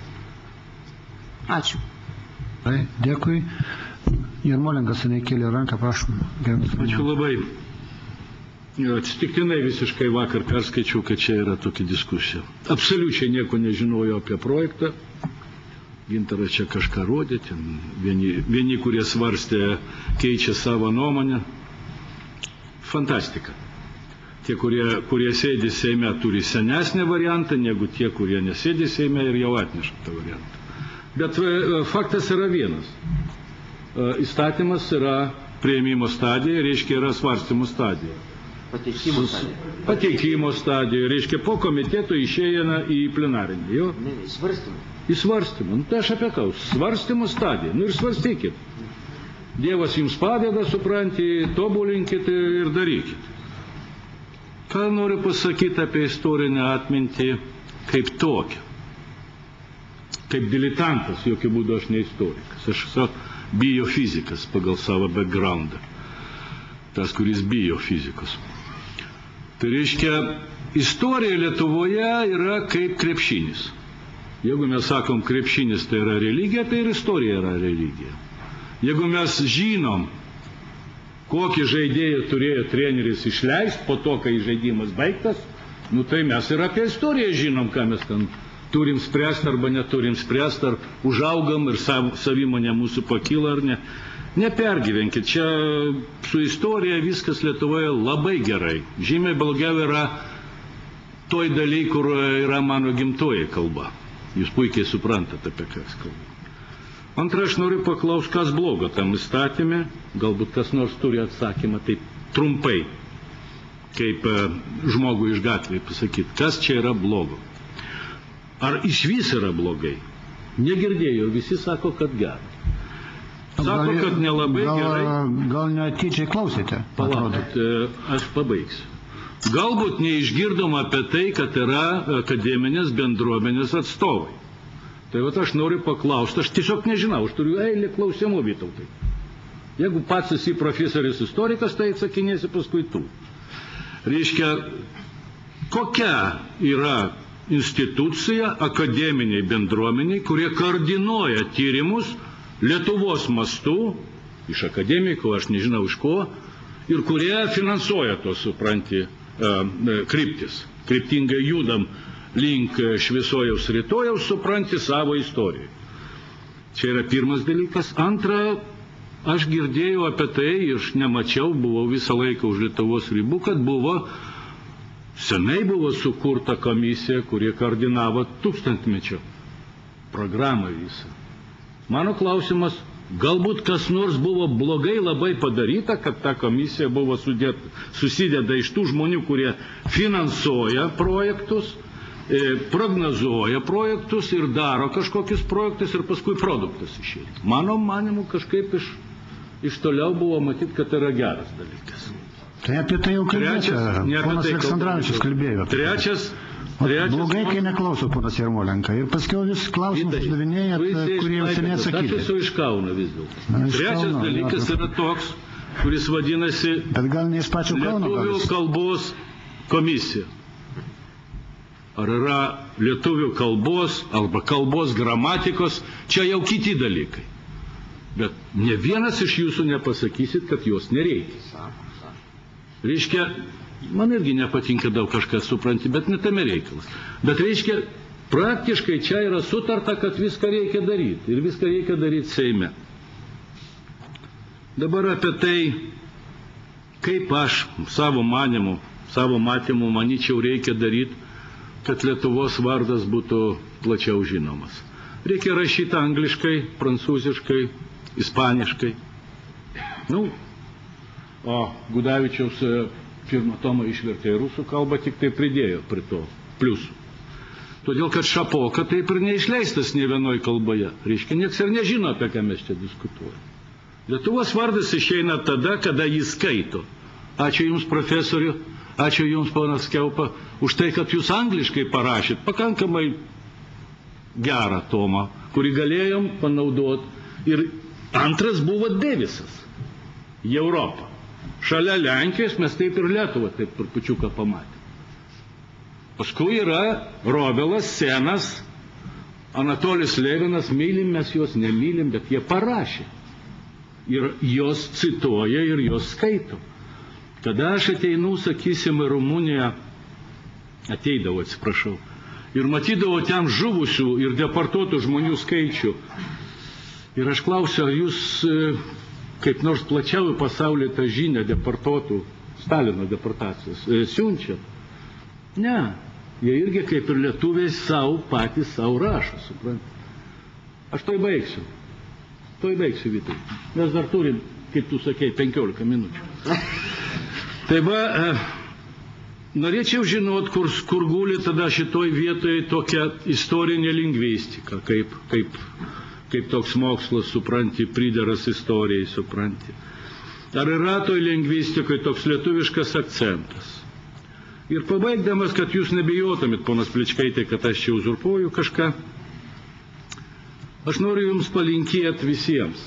Ačiū. Dėkui. Jarmolenkas nekėlė ranką, prašom. Ačiū labai. Atsitiktinai visiškai vakar perskaičiau, kad čia yra tokia diskusija. Absoliučiai nieko nežinojau apie projektą. Gintaras čia kažką rodė. Vieni, vieni, kurie svarstė, keičia savo nuomonę. Fantastika. Tie, kurie, kurie sėdi Seime, turi senesnį variantą, negu tie, kurie nesėdi Seime ir jau atneša tą variantą. Bet faktas yra vienas. Įstatymas yra priėmimo stadija, reiškia yra svarstymo stadija. Pateikimo stadija. Pateikimo stadija, reiškia po komiteto išėjana į plenarinį. Jo? Ne, į svarstymą. Į svarstymą. Nu, tai aš apie ką? Svarstymo stadija. Nu ir svarstykit. Dievas jums padeda, supranti, tobulinkit ir darykit. Ką noriu pasakyti apie istorinę atmintį kaip tokią? Kaip diletantas, jokių būdų aš ne istorikas. Aš esu biofizikas pagal savo backgroundą. Tas, kuris bijo fizikos. Tai reiškia, istorija Lietuvoje yra kaip krepšinis. Jeigu mes sakom krepšinis tai yra religija, tai ir istorija yra religija. Jeigu mes žinom, kokį žaidėją turėjo treneris išleisti po to, kai žaidimas baigtas, nu tai mes ir apie istoriją žinom, ką mes ten turim spręsti arba neturim spręsti, ar užaugam ir sav, savimonė mūsų pakyla ar ne. Nepergyvenkit, čia su istorija viskas Lietuvoje labai gerai. Žymiai blogiau yra toj daly, kur yra mano gimtoji kalba. Jūs puikiai suprantate, apie ką kalbu. Antra, aš noriu paklausti, kas blogo tam įstatymė, galbūt kas nors turi atsakymą, taip trumpai, kaip žmogui iš gatvėje pasakyti, kas čia yra blogo. Ar iš vis yra blogai? Negirdėjau, visi sako, kad gerai. Sako, kad nelabai gal, gerai. Gal netyčiai klausėte? Palaukit, aš pabaigsiu. Galbūt neišgirdom apie tai, kad yra akademinės bendruomenės atstovai. Tai vat aš noriu paklausti, aš tiesiog nežinau, aš turiu eilę klausimų, Vytautai. Jeigu pats esi profesorius istorikas, tai atsakinėsi paskui tu. Reiškia, kokia yra institucija akademiniai bendruomeniai, kurie koordinuoja tyrimus Lietuvos mastu, iš akademikų, aš nežinau iš ko, ir kurie finansuoja tos, supranti, kryptis. Kryptingai judam link šviesojaus rytojaus, supranti, savo istoriją. Čia yra pirmas dalykas. Antra, aš girdėjau apie tai, aš nemačiau, buvau visą laiką už Lietuvos ribų, kad buvo, senai buvo sukurta komisija, kurie koordinavo tūkstantmečio programą visą. Mano klausimas, galbūt kas nors buvo blogai labai padaryta, kad ta komisija buvo sudėt, susideda iš tų žmonių, kurie finansuoja projektus, e, prognozuoja projektus ir daro kažkokius projektus ir paskui produktus išėti. Mano manimu, kažkaip iš, iš toliau buvo matyti, kad tai yra geras dalykas. Tai apie tai jau kalbėjote, ponas Aleksandravičius kalbėjo. Trečias, Trečias, blogai, kai neklauso ponas Jarmolenka. Ir paskiau vis klausimus uždavinėjat, kurie jau seniai atsakyti. Aš esu iš Kauno vis dėlto. Trečias dalykas yra toks, kuris vadinasi Lietuvių kalbos komisija. Ar yra lietuvių kalbos arba kalbos gramatikos, čia jau kiti dalykai. Bet ne vienas iš jūsų nepasakysit, kad jos nereikia. Reiškia, man irgi nepatinka daug kažkas supranti, bet ne tame reikalas. Bet reiškia, praktiškai čia yra sutarta, kad viską reikia daryti. Ir viską reikia daryti Seime. Dabar apie tai, kaip aš savo manimu, savo matymu manyčiau reikia daryti, kad Lietuvos vardas būtų plačiau žinomas. Reikia rašyti angliškai, prancūziškai, ispaniškai. Nu, o Gudavičiaus pirmą tomą išvertė į rusų kalbą, tik tai pridėjo prie to pliusų. Todėl, kad Šapoka taip ir neišleistas ne vienoj kalboje. Reiškia, nieks ir nežino, apie ką mes čia diskutuojame. Lietuvos vardas išeina tada, kada jis skaito. Ačiū Jums, profesoriu, ačiū Jums, ponas Kiaupa, už tai, kad Jūs angliškai parašėt pakankamai gerą tomą, kurį galėjom panaudoti. Ir antras buvo Devisas į Europą. Šalia Lenkijos mes taip ir Lietuvą taip trupučiuką pamatėme. Paskui yra Robelas, Senas, Anatolijus Levinas, mylim mes juos, nemylim, bet jie parašė. Ir jos cituoja ir jos skaito. Kada aš ateinu, sakysim, į Rumuniją, ateidavau, atsiprašau, ir matydavau ten žuvusių ir deportuotų žmonių skaičių. Ir aš klausiu, ar jūs kaip nors plačiau į pasaulį tą žinią deportuotų, Stalino deportacijos, siunčia? Ne. Jie irgi kaip ir lietuviai savo, patys savo rašo, suprantate. Aš toj baigsiu. Toj baigsiu, Vytai. Mes dar turim, kaip tu sakei, penkiolika minučių. Tai va, norėčiau žinot, kur, kur guli tada šitoj vietoje tokia istorinė lingvistika, kaip, kaip, kaip toks mokslas, supranti, pridaras istorijai, supranti. Ar yra toj lingvistikoje toks lietuviškas akcentas? Ir pabaigdamas, kad jūs nebijotumėt, ponas Pličkaitė, kad aš čia uzurpuoju kažką, aš noriu jums palinkėti visiems.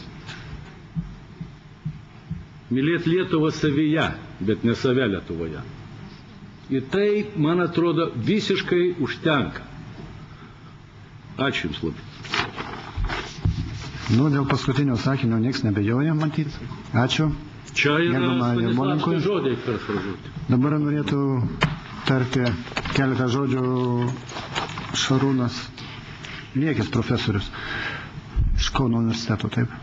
Mylėti Lietuvą savyje, bet ne save Lietuvoje. Ir tai, man atrodo, visiškai užtenka. Ačiū jums labai. Nu, dėl paskutinio sakinio nieks nebejoja, matyt. Ačiū. Čia yra Stanislavskio žodžiai perfrazuoti. Dabar norėtų tarti keletą žodžių Šarūnas Liekis, profesorius iš Kauno universiteto, taip.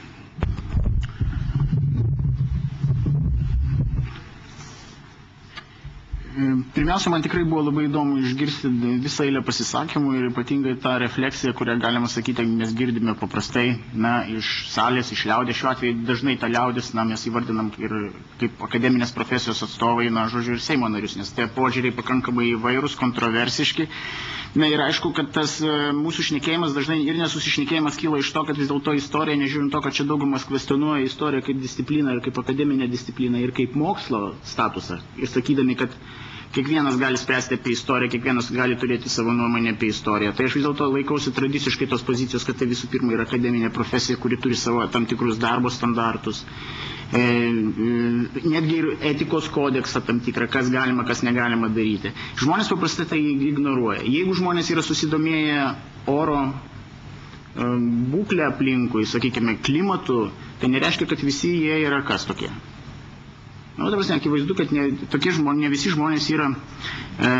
Pirmiausia, man tikrai buvo labai įdomu išgirsti visą eilę pasisakymų ir ypatingai tą refleksiją, kurią galima sakyti, mes girdime paprastai, na, iš salės, iš liaudės. Šiuo atveju dažnai tą liaudės, na, mes įvardinam ir kaip akademinės profesijos atstovai, na, žodžiu, ir Seimo narius, nes tie požiūriai pakankamai įvairūs, kontroversiški. Na ir aišku, kad tas mūsų šnekėjimas dažnai ir nesusišnekėjimas kyla iš to, kad vis dėlto istorija, nežiūrint to, kad čia daugumas kvestionuoja istoriją kaip discipliną ir kaip akademinę discipliną ir kaip mokslo statusą, ir sakydami, kad kiekvienas gali spręsti apie istoriją, kiekvienas gali turėti savo nuomonę apie istoriją. Tai aš vis dėlto laikausi tradiciškai tos pozicijos, kad tai visų pirma yra akademinė profesija, kuri turi savo tam tikrus darbo standartus, e, e, netgi ir etikos kodeksą tam tikrą, kas galima, kas negalima daryti. Žmonės paprastai tai ignoruoja. Jeigu žmonės yra susidomėję oro e, būklę aplinkui, sakykime, klimatu, tai nereiškia, kad visi jie yra kas tokie. Na, nu, dabar akivaizdu, kad ne, tokie žmonės, ne visi žmonės yra e,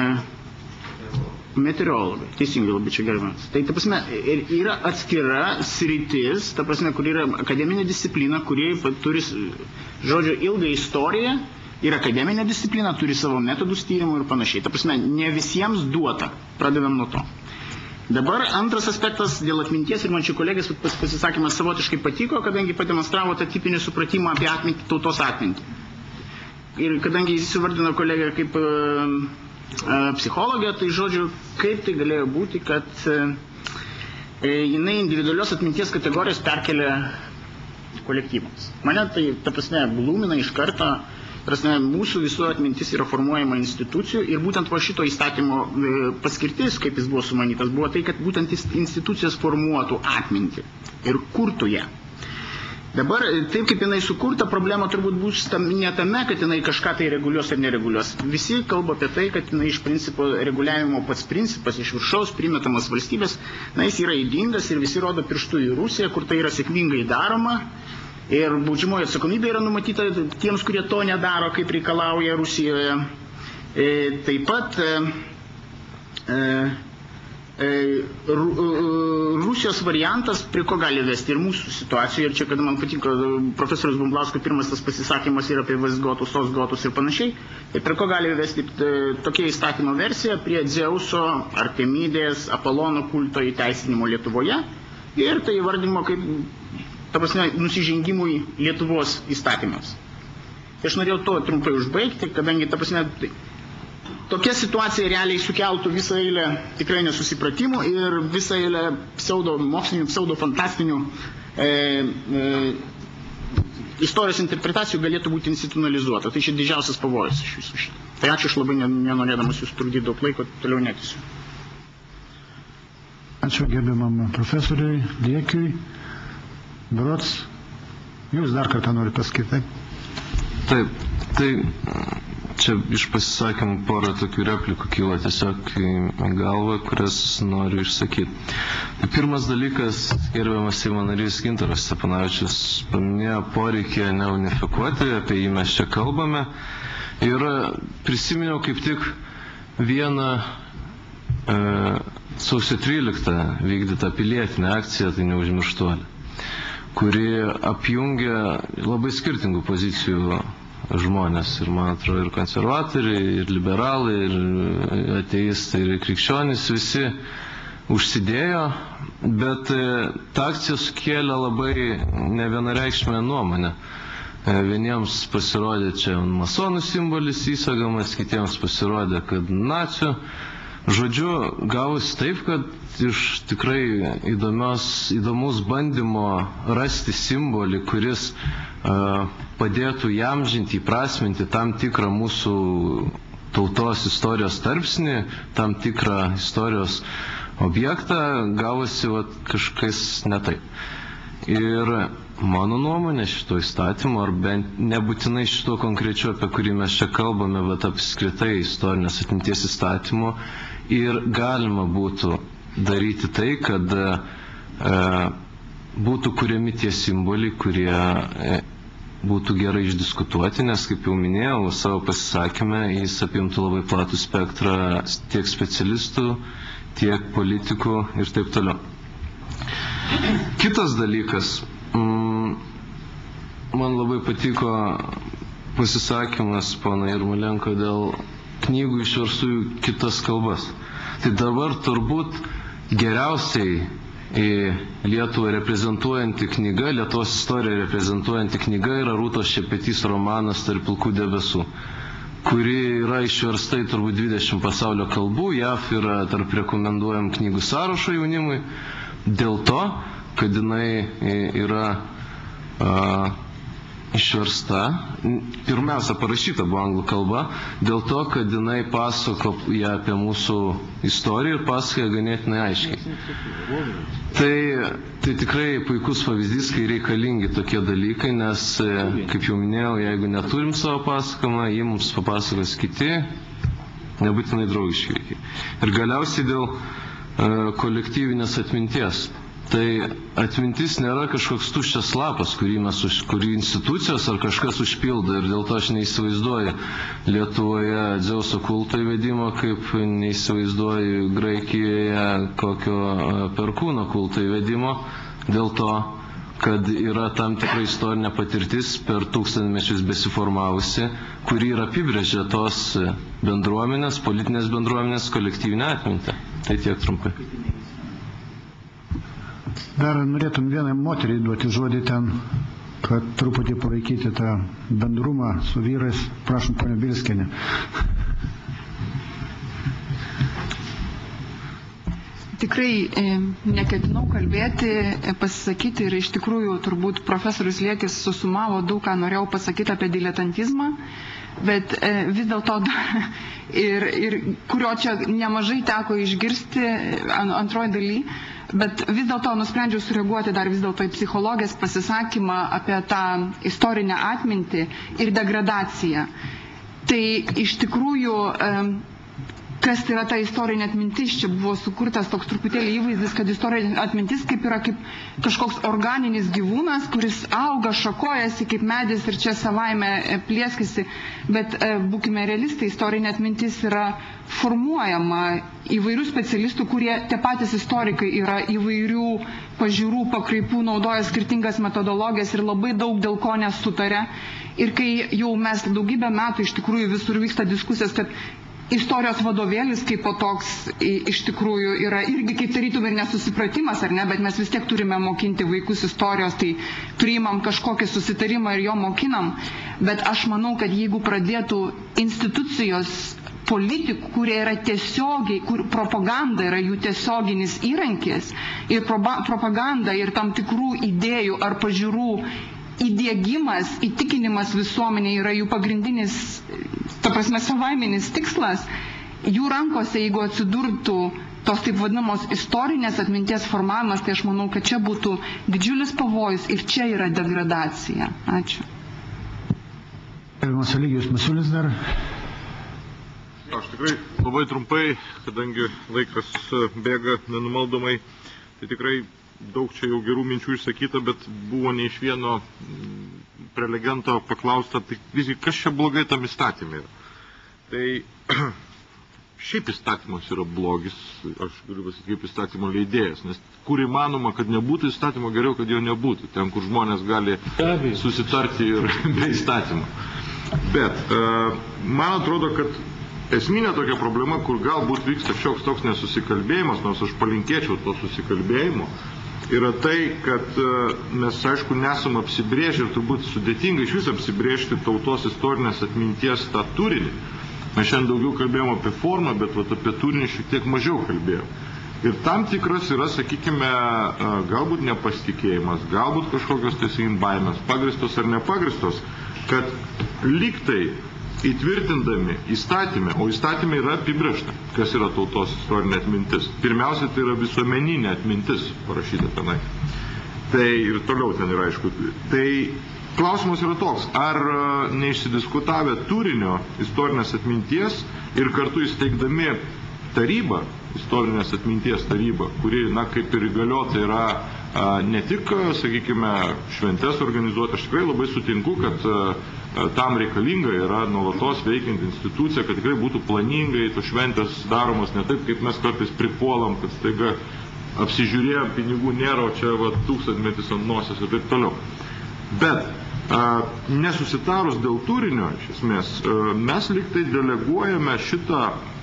meteorologai. Teisingai labai čia gerbiamas. Tai, ta prasme, yra atskira sritis, ta prasme, kur yra akademinė disciplina, kuri turi, žodžio, ilgą istoriją, ir akademinė disciplina turi savo metodus tyrimų ir panašiai. Ta prasme, ne visiems duota. Pradedam nuo to. Dabar antras aspektas dėl atminties, ir man čia kolegės pasisakymas savotiškai patiko, kadangi pademonstravo tą tipinį supratimą apie atmintį, tautos atmintį. Ir kadangi jis įvardino kolegę kaip e, e, psichologę, tai žodžiu, kaip tai galėjo būti, kad e, jinai individualios atminties kategorijos perkelia kolektyvams. Mane tai, ta prasme, glumina iš karto, ta prasme, mūsų visų atmintis yra formuojama institucijų ir būtent va šito įstatymo e, paskirtis, kaip jis buvo sumanytas, buvo tai, kad būtent institucijos formuotų atmintį ir kurtų ją. Dabar, taip kaip jinai sukurta, problema turbūt bus tam, ne tame, kad jinai kažką tai reguliuos ar nereguliuos. Visi kalba apie tai, kad jinai iš principo reguliavimo pats principas iš viršaus primetamas valstybės, na, jis yra ydingas ir visi rodo pirštų į Rusiją, kur tai yra sėkmingai daroma. Ir baudžiamoji atsakomybė yra numatyta tiems, kurie to nedaro, kaip reikalauja Rusijoje. E, taip pat e, e, Rusijos variantas prie ko gali vesti ir mūsų situacijoje, ir čia, kada man patiko profesorius Bumblausko pirmas tas pasisakymas yra apie Vestgotus, Ostgotus ir panašiai, tai prie ko gali vesti tokia įstatymo versija prie Dzeuso, Artemidės, Apolono kulto įteisinimo Lietuvoje ir tai įvardinimo kaip, ta prasme, nusižengimui Lietuvos įstatymams. Tai aš norėjau to trumpai užbaigti, kadangi, ta prasme, tokia situacija realiai sukeltų visą eilę tikrai nesusipratimų ir visą eilę pseudo mokslinių, pseudo fantastinių e, e, istorijos interpretacijų galėtų būti institucionalizuota. Tai čia didžiausias pavojus iš visų šito. Tai ačiū, aš labai nenorėdamas jūs trukdyti daug laiko, toliau netisiu. Ačiū gerbiamam profesoriui Liekiui. Berods, jūs dar kartą norite pasakyti, taip? Taip, tai čia iš pasisakymų porą tokių replikų kyla tiesiog į galvą, kurias noriu išsakyti. Tai pirmas dalykas, gerbiamas Seimo narys Gintaras Stepanavičius paminėjo poreikį neunifikuoti, apie jį mes čia kalbame. Ir prisiminiau kaip tik vieną e, sausio tryliktą vykdytą pilietinę akciją, tai neužmirštuolė, kuri apjungia labai skirtingų pozicijų žmonės, ir man atrodo ir konservatoriai, ir liberalai, ir ateistai, ir krikščionys, visi užsidėjo, bet ta akcija sukėlė labai nevienareikšmę nuomonę. Vieniems pasirodė čia masonų simbolis įsagamas, kitiems pasirodė, kad nacių. Žodžiu, gavosi taip, kad iš tikrai įdomios, įdomus bandymo rasti simbolį, kuris uh, padėtų įamžinti, įprasminti tam tikrą mūsų tautos istorijos tarpsnį, tam tikrą istorijos objektą, gavosi vat, kažkas ne taip. Ir mano nuomonė šito įstatymo, ar bent nebūtinai šito konkrečiu, apie kurį mes čia kalbame, bet apskritai istorinės atminties įstatymo, ir galima būtų daryti tai, kad e, būtų kuriami tie simboliai, kurie e, būtų gerai išdiskutuoti, nes, kaip jau minėjau, savo pasisakymę jis apimtų labai platų spektrą tiek specialistų, tiek politikų ir taip toliau. Kitas dalykas, man labai patiko pasisakymas pono Jarmolenko dėl knygų išverstų į kitas kalbas. Tai dabar turbūt geriausiai į Lietuvą reprezentuojanti knyga, Lietuvos istoriją reprezentuojanti knyga yra Rūtos Šepetys romanas Tarp pilkų debesų, kuri yra išversta į turbūt dvidešimt pasaulio kalbų. J A V yra tarp rekomenduojamų knygų sąrašo jaunimui dėl to, kad jinai yra a, išversta, pirmiausia parašyta buvo anglų kalba, dėl to, kad jinai pasakoja apie mūsų istoriją ir pasakoja ganėtinai aiškiai. Tai, tai tikrai puikus pavyzdys, kai reikalingi tokie dalykai, nes, kaip jau minėjau, jeigu neturim savo pasakojimą, jį mums papasakos kiti, nebūtinai draugiški. Ir galiausiai dėl e, kolektyvinės atminties. Tai atmintis nėra kažkoks tuščias lapas, kurį, mes, kurį institucijos ar kažkas užpildo, ir dėl to aš neįsivaizduoju Lietuvoje Dzeuso kulto įvedimo, kaip neįsivaizduoju Graikijoje kokio Perkūno kulto įvedimo, dėl to, kad yra tam tikra istorinė patirtis per tūkstantmečius besiformavusi, kuri ir apibrėžia tos bendruomenės, politinės bendruomenės kolektyvinę atmintį. Tai tiek trumpai. Dar norėtum vienai moteriai duoti žodį ten, kad truputį palaikyti tą bendrumą su vyrais. Prašom, ponia Bielskienė. Tikrai e, neketinau kalbėti, e, pasisakyti ir iš tikrųjų turbūt profesorius Liekis susumavo daug, ką norėjau pasakyti apie diletantizmą, bet e, vis dėlto ir, ir kurio čia nemažai teko išgirsti antroji daly, bet vis dėlto nusprendžiau sureaguoti dar vis dėlto į psichologės pasisakymą apie tą istorinę atmintį ir degradaciją. Tai iš tikrųjų, kas tai yra ta istorinė atmintis, čia buvo sukurtas toks truputėlį įvaizdis, kad istorinė atmintis kaip yra kaip kažkoks organinis gyvūnas, kuris auga, šakojasi kaip medis ir čia savaime plėskisi, bet būkime realistai, istorinė atmintis yra formuojama įvairių specialistų, kurie tie patys istorikai yra įvairių pažiūrų, pakraipų, naudoja skirtingas metodologijas ir labai daug dėl ko nesutaria. Ir kai jau mes daugybę metų iš tikrųjų visur vyksta diskusijas, kad istorijos vadovėlis kaip po toks iš tikrųjų yra irgi kaip tarytum ir nesusipratimas, ar ne, bet mes vis tiek turime mokinti vaikus istorijos, tai priimam kažkokį susitarimą ir jo mokinam. Bet aš manau, kad jeigu pradėtų institucijos politikų, kurie yra tiesiogiai, kur propaganda yra jų tiesioginis įrankis, ir propaganda ir tam tikrų idėjų ar pažiūrų įdiegimas, įtikinimas visuomenė yra jų pagrindinis, ta prasme, savaiminis tikslas, jų rankose, jeigu atsidurtų tos taip vadinamos istorinės atminties formavimas, tai aš manau, kad čia būtų didžiulis pavojus ir čia yra degradacija. Ačiū. Gerbiamas Eligijus Masiulis dar. Aš tikrai labai trumpai, kadangi laikas bėga nenumaldomai, tai tikrai daug čia jau gerų minčių išsakyta, bet buvo ne iš vieno prelegento paklausta, tai visgi, kas čia blogai tam įstatymė yra. Tai šiaip įstatymas yra blogis, aš galiu pasakyti kaip įstatymo leidėjas, nes kur įmanoma, kad nebūtų įstatymo, geriau, kad jo nebūtų, ten, kur žmonės gali susitarti ir be įstatymo. Bet man atrodo, kad esminė tokia problema, kur galbūt vyksta šioks toks nesusikalbėjimas, nors aš palinkėčiau to susikalbėjimo, yra tai, kad mes, aišku, nesam apsibrėžę ir turbūt sudėtinga iš vis apsibrėžti tautos istorinės atminties tą turinį. Mes šiandien daugiau kalbėjom apie formą, bet vat, apie turinį šiek tiek mažiau kalbėjom. Ir tam tikras yra, sakykime, galbūt nepasitikėjimas, galbūt kažkokios tiesiog baimės, pagristos ar nepagristos, kad lygtai įtvirtindami įstatymę, o įstatymė yra apibrėžta, kas yra tautos istorinė atmintis. Pirmiausia, tai yra visuomeninė atmintis parašyta tenai. Tai ir toliau ten yra aišku. Tai klausimas yra toks, ar neišsidiskutavę turinio istorinės atminties ir kartu įsteigdami tarybą, istorinės atminties tarybą, kuri, na, kaip ir įgaliota yra ne tik, sakykime, šventes organizuoti, aš tikrai labai sutinku, kad tam reikalinga yra nuolatos veikianti institucija, kad tikrai būtų planingai tos šventės daromos, ne taip, kaip mes kartais pripuolam, kad staiga apsižiūrėjom, pinigų nėra, o čia va, tūkstantmetis ant nosies ir taip toliau. Bet a, nesusitarus dėl turinio, iš esmės, a, mes lyg tai deleguojame šitą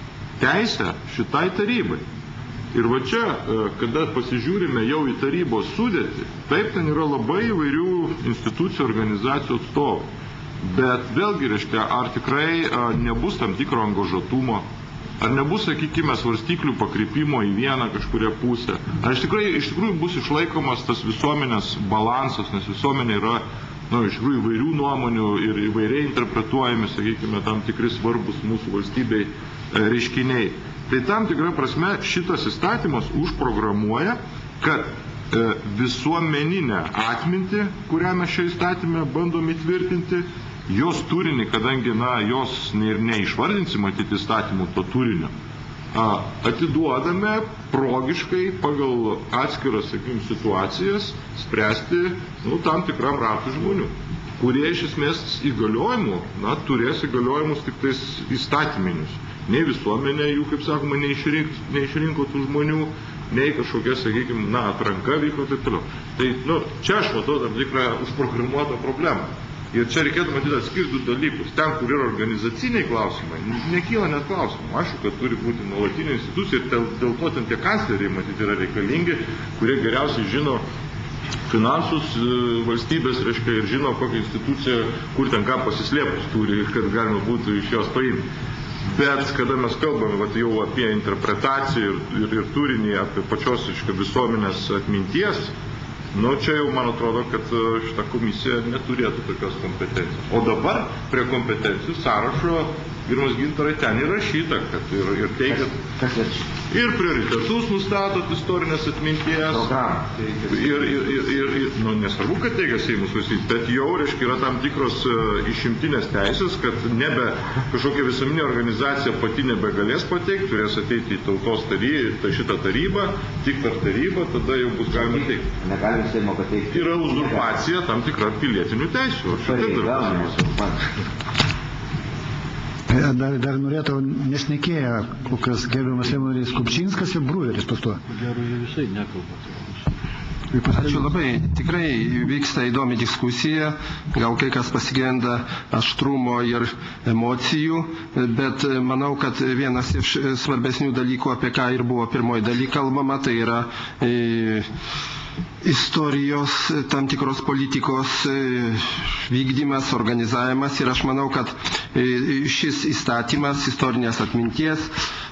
teisę šitai tarybai. Ir va čia, kada pasižiūrime jau į tarybos sudėtį, taip, ten yra labai įvairių institucijų, organizacijų atstovų. Bet vėlgi, reiškia, ar tikrai a, nebus tam tikro angažuotumo, ar nebus, sakykime, svarstyklių pakrypimo į vieną kažkurią pusę, ar iš tikrųjų, iš tikrųjų bus išlaikomas tas visuomenės balansas, nes visuomenė yra, nu, iš tikrųjų įvairių nuomonių ir įvairiai interpretuojami, sakykime, tam tikri svarbus mūsų valstybei e, reiškiniai. Tai tam tikrą prasme šitas įstatymas užprogramuoja, kad e, visuomeninę atmintį, kurią mes šią įstatymę bandom įtvirtinti, jos turinį, kadangi, na, jos ne, ir neišvardinsim matyti įstatymų to turinio, a, atiduodame progiškai pagal atskiras, sakykim, situacijas spręsti, nu, tam tikram ratui žmonių, kurie iš esmės įgaliojimų, na, turės įgaliojimus tik tais įstatyminius. Nei visuomenė jų, kaip sakoma, neišrinko, neišrinko tų žmonių, nei kažkokia, sakykime, na, atranka vyko ir taip toliau. Tai, nu, čia aš matau tam tikrą užprogramuotą problemą. Ir čia reikėtų matyti atskirti du dalykus. Ten, kur yra organizaciniai klausimai, nekyla net klausimų. Aišku, kad turi būti nuolatinė institucija ir dėl, dėl to ten tie kancleriai, matyti, yra reikalingi, kurie geriausiai žino finansus valstybės, reiškia, ir žino, kokią instituciją, kur ten ką pasislėpus turi, kad galima būtų iš jos paimti. Bet kada mes kalbame vat, jau apie interpretaciją ir, ir, ir turinį, apie pačios iška, visuomenės atminties, nu, čia jau man atrodo, kad šita komisija neturėtų tokios kompetencijos. O dabar prie kompetencijų sąrašo, Gerbiamas Gintarai, ten įrašyta, kad ir, ir teigia, ir prioritetus nustatot istorinės atminties, ir, ir, ir, ir, ir nu, nesvarbu, kad teigia Seimus svarstyti, bet jau, reiškia, yra tam tikros uh, išimtinės teisės, kad nebe kažkokia visuomeninė organizacija pati nebegalės pateikti, turės ateiti į tautos tarybą, tai šitą tarybą, tik per tarybą, tada jau bus galima teikti. Negalim Seimo pateikti. Yra uzurpacija tam tikra pilietinių teisių. Dar, dar norėtų nesnekėję, kokios gerbiamas Seimo narys Kupčinskas ir Bruveris pasto. Gerai, jie visai nekalba. Ačiū labai. Tikrai vyksta įdomi diskusija, gal kai kas pasigenda aštrumo ir emocijų, bet manau, kad vienas iš svarbesnių dalykų, apie ką ir buvo pirmoji daly kalbama, tai yra e, istorijos, tam tikros politikos vykdymas, organizavimas, ir aš manau, kad šis įstatymas istorinės atminties,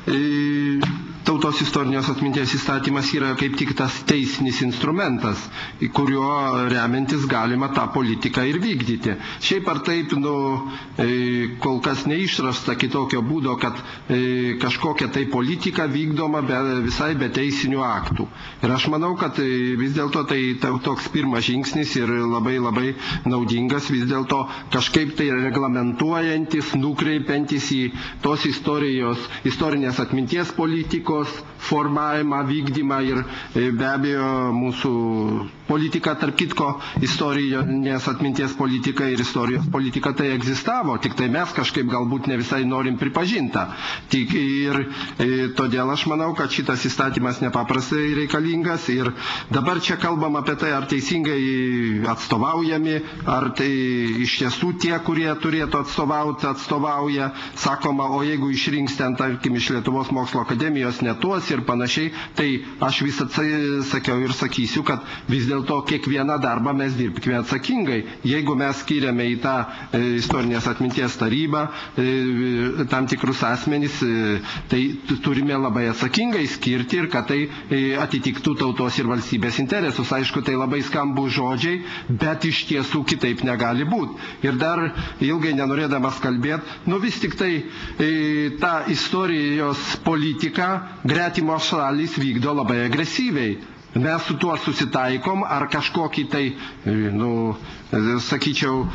tautos istorinės atminties įstatymas yra kaip tik tas teisinis instrumentas, kuriuo remiantis galima tą politiką ir vykdyti. Šiaip ar taip, nu, kol kas neišrasta kitokio būdo, kad kažkokia tai politika vykdoma be, visai be teisinių aktų. Ir aš manau, kad vis dėlto tai toks pirmas žingsnis ir labai labai naudingas, vis dėlto kažkaip tai reglamentuojantis, nukreipiantis į tos istorijos, istorinės atminties politikos formavimą, vykdymą, ir be abejo mūsų politika, tarp kitko, istorinės atminties politika ir istorijos politika tai egzistavo, tik tai mes kažkaip galbūt ne visai norim pripažinta. Tik ir e, todėl aš manau, kad šitas įstatymas nepaprastai reikalingas, ir dabar čia kalbam apie tai, ar teisingai atstovaujami, ar tai iš tiesų tie, kurie turėtų atstovauti, atstovauja, sakoma, o jeigu išrinks ten, tarkim, iš Lietuvos mokslo akademijos ne tuos ir panašiai, tai aš visą sakiau ir sakysiu, kad vis dėlto kiekvieną darbą mes dirbkime atsakingai. Jeigu mes skiriame į tą e, istorinės atminties tarybą e, tam tikrus asmenys, e, tai turime labai atsakingai skirti, ir kad tai e, atitiktų tautos ir valstybės interesus. Aišku, tai labai skambų žodžiai, bet iš tiesų kitaip negali būti. Ir dar ilgai nenorėdamas kalbėti, nu vis tik tai e, tą istorijos politiką gretimos šalys vykdo labai agresyviai. mes su tuo susitaikom, ar kažkokį tai, nu, sakyčiau,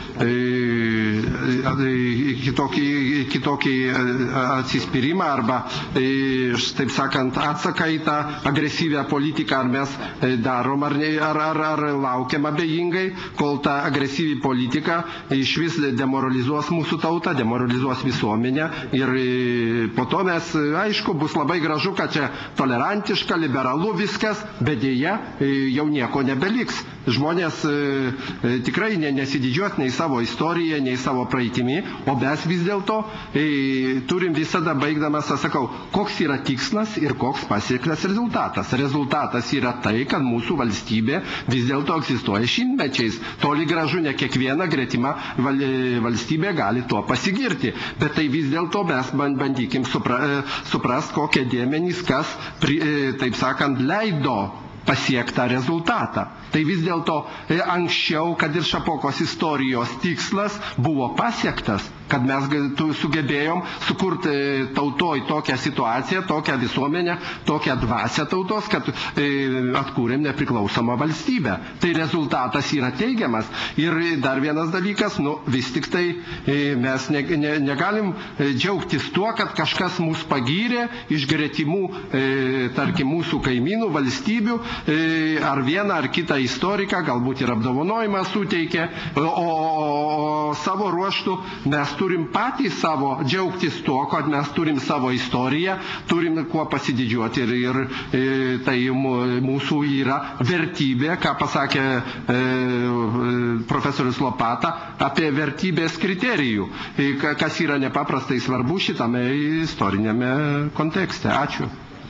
kitokį, kitokį atsispyrimą arba, taip sakant, atsaką į tą agresyvią politiką, ar mes darom, ar, ar, ar, ar laukiam abejingai, kol ta agresyvi politika iš vis demoralizuos mūsų tautą, demoralizuos visuomenę ir po to mes, aišku, bus labai gražu, kad čia tolerantiška, liberalu viskas, bet dėja jau nieko nebeliks. Žmonės e, tikrai ne, nesididžiuos nei savo istoriją, nei savo praeitimi, o mes vis dėlto e, turim visada baigdamas, sakau, koks yra tikslas ir koks pasiektas rezultatas. Rezultatas yra tai, kad mūsų valstybė vis dėlto egzistuoja šimtmečiais. Toli gražu ne kiekviena gretima val, valstybė gali tuo pasigirti, bet tai vis dėlto mes bandykim supra, suprast, kokie dėmenys, kas, pri, taip sakant, leido pasiektą rezultatą. Tai vis dėlto anksčiau, kad ir Šapokos istorijos tikslas buvo pasiektas, kad mes sugebėjom sukurti tautoj tokią situaciją, tokią visuomenę, tokią dvasią tautos, kad atkūrėm nepriklausomą valstybę. Tai rezultatas yra teigiamas. Ir dar vienas dalykas, nu, vis tik tai mes ne, ne, negalim džiaugtis tuo, kad kažkas mus pagyrė iš gretimų, tarkim, mūsų kaimynų valstybių, ar vieną ar kitą istoriką, galbūt ir apdovanojimą suteikė, o, o, o savo ruoštų mes turim patys savo džiaugtis tuo, kad mes turim savo istoriją, turim kuo pasididžiuoti ir, ir e, tai mūsų yra vertybė, ką pasakė e, profesorius Lopata apie vertybės kriterijų, e, kas yra nepaprastai svarbu šitame istorinėme kontekste. Ačiū.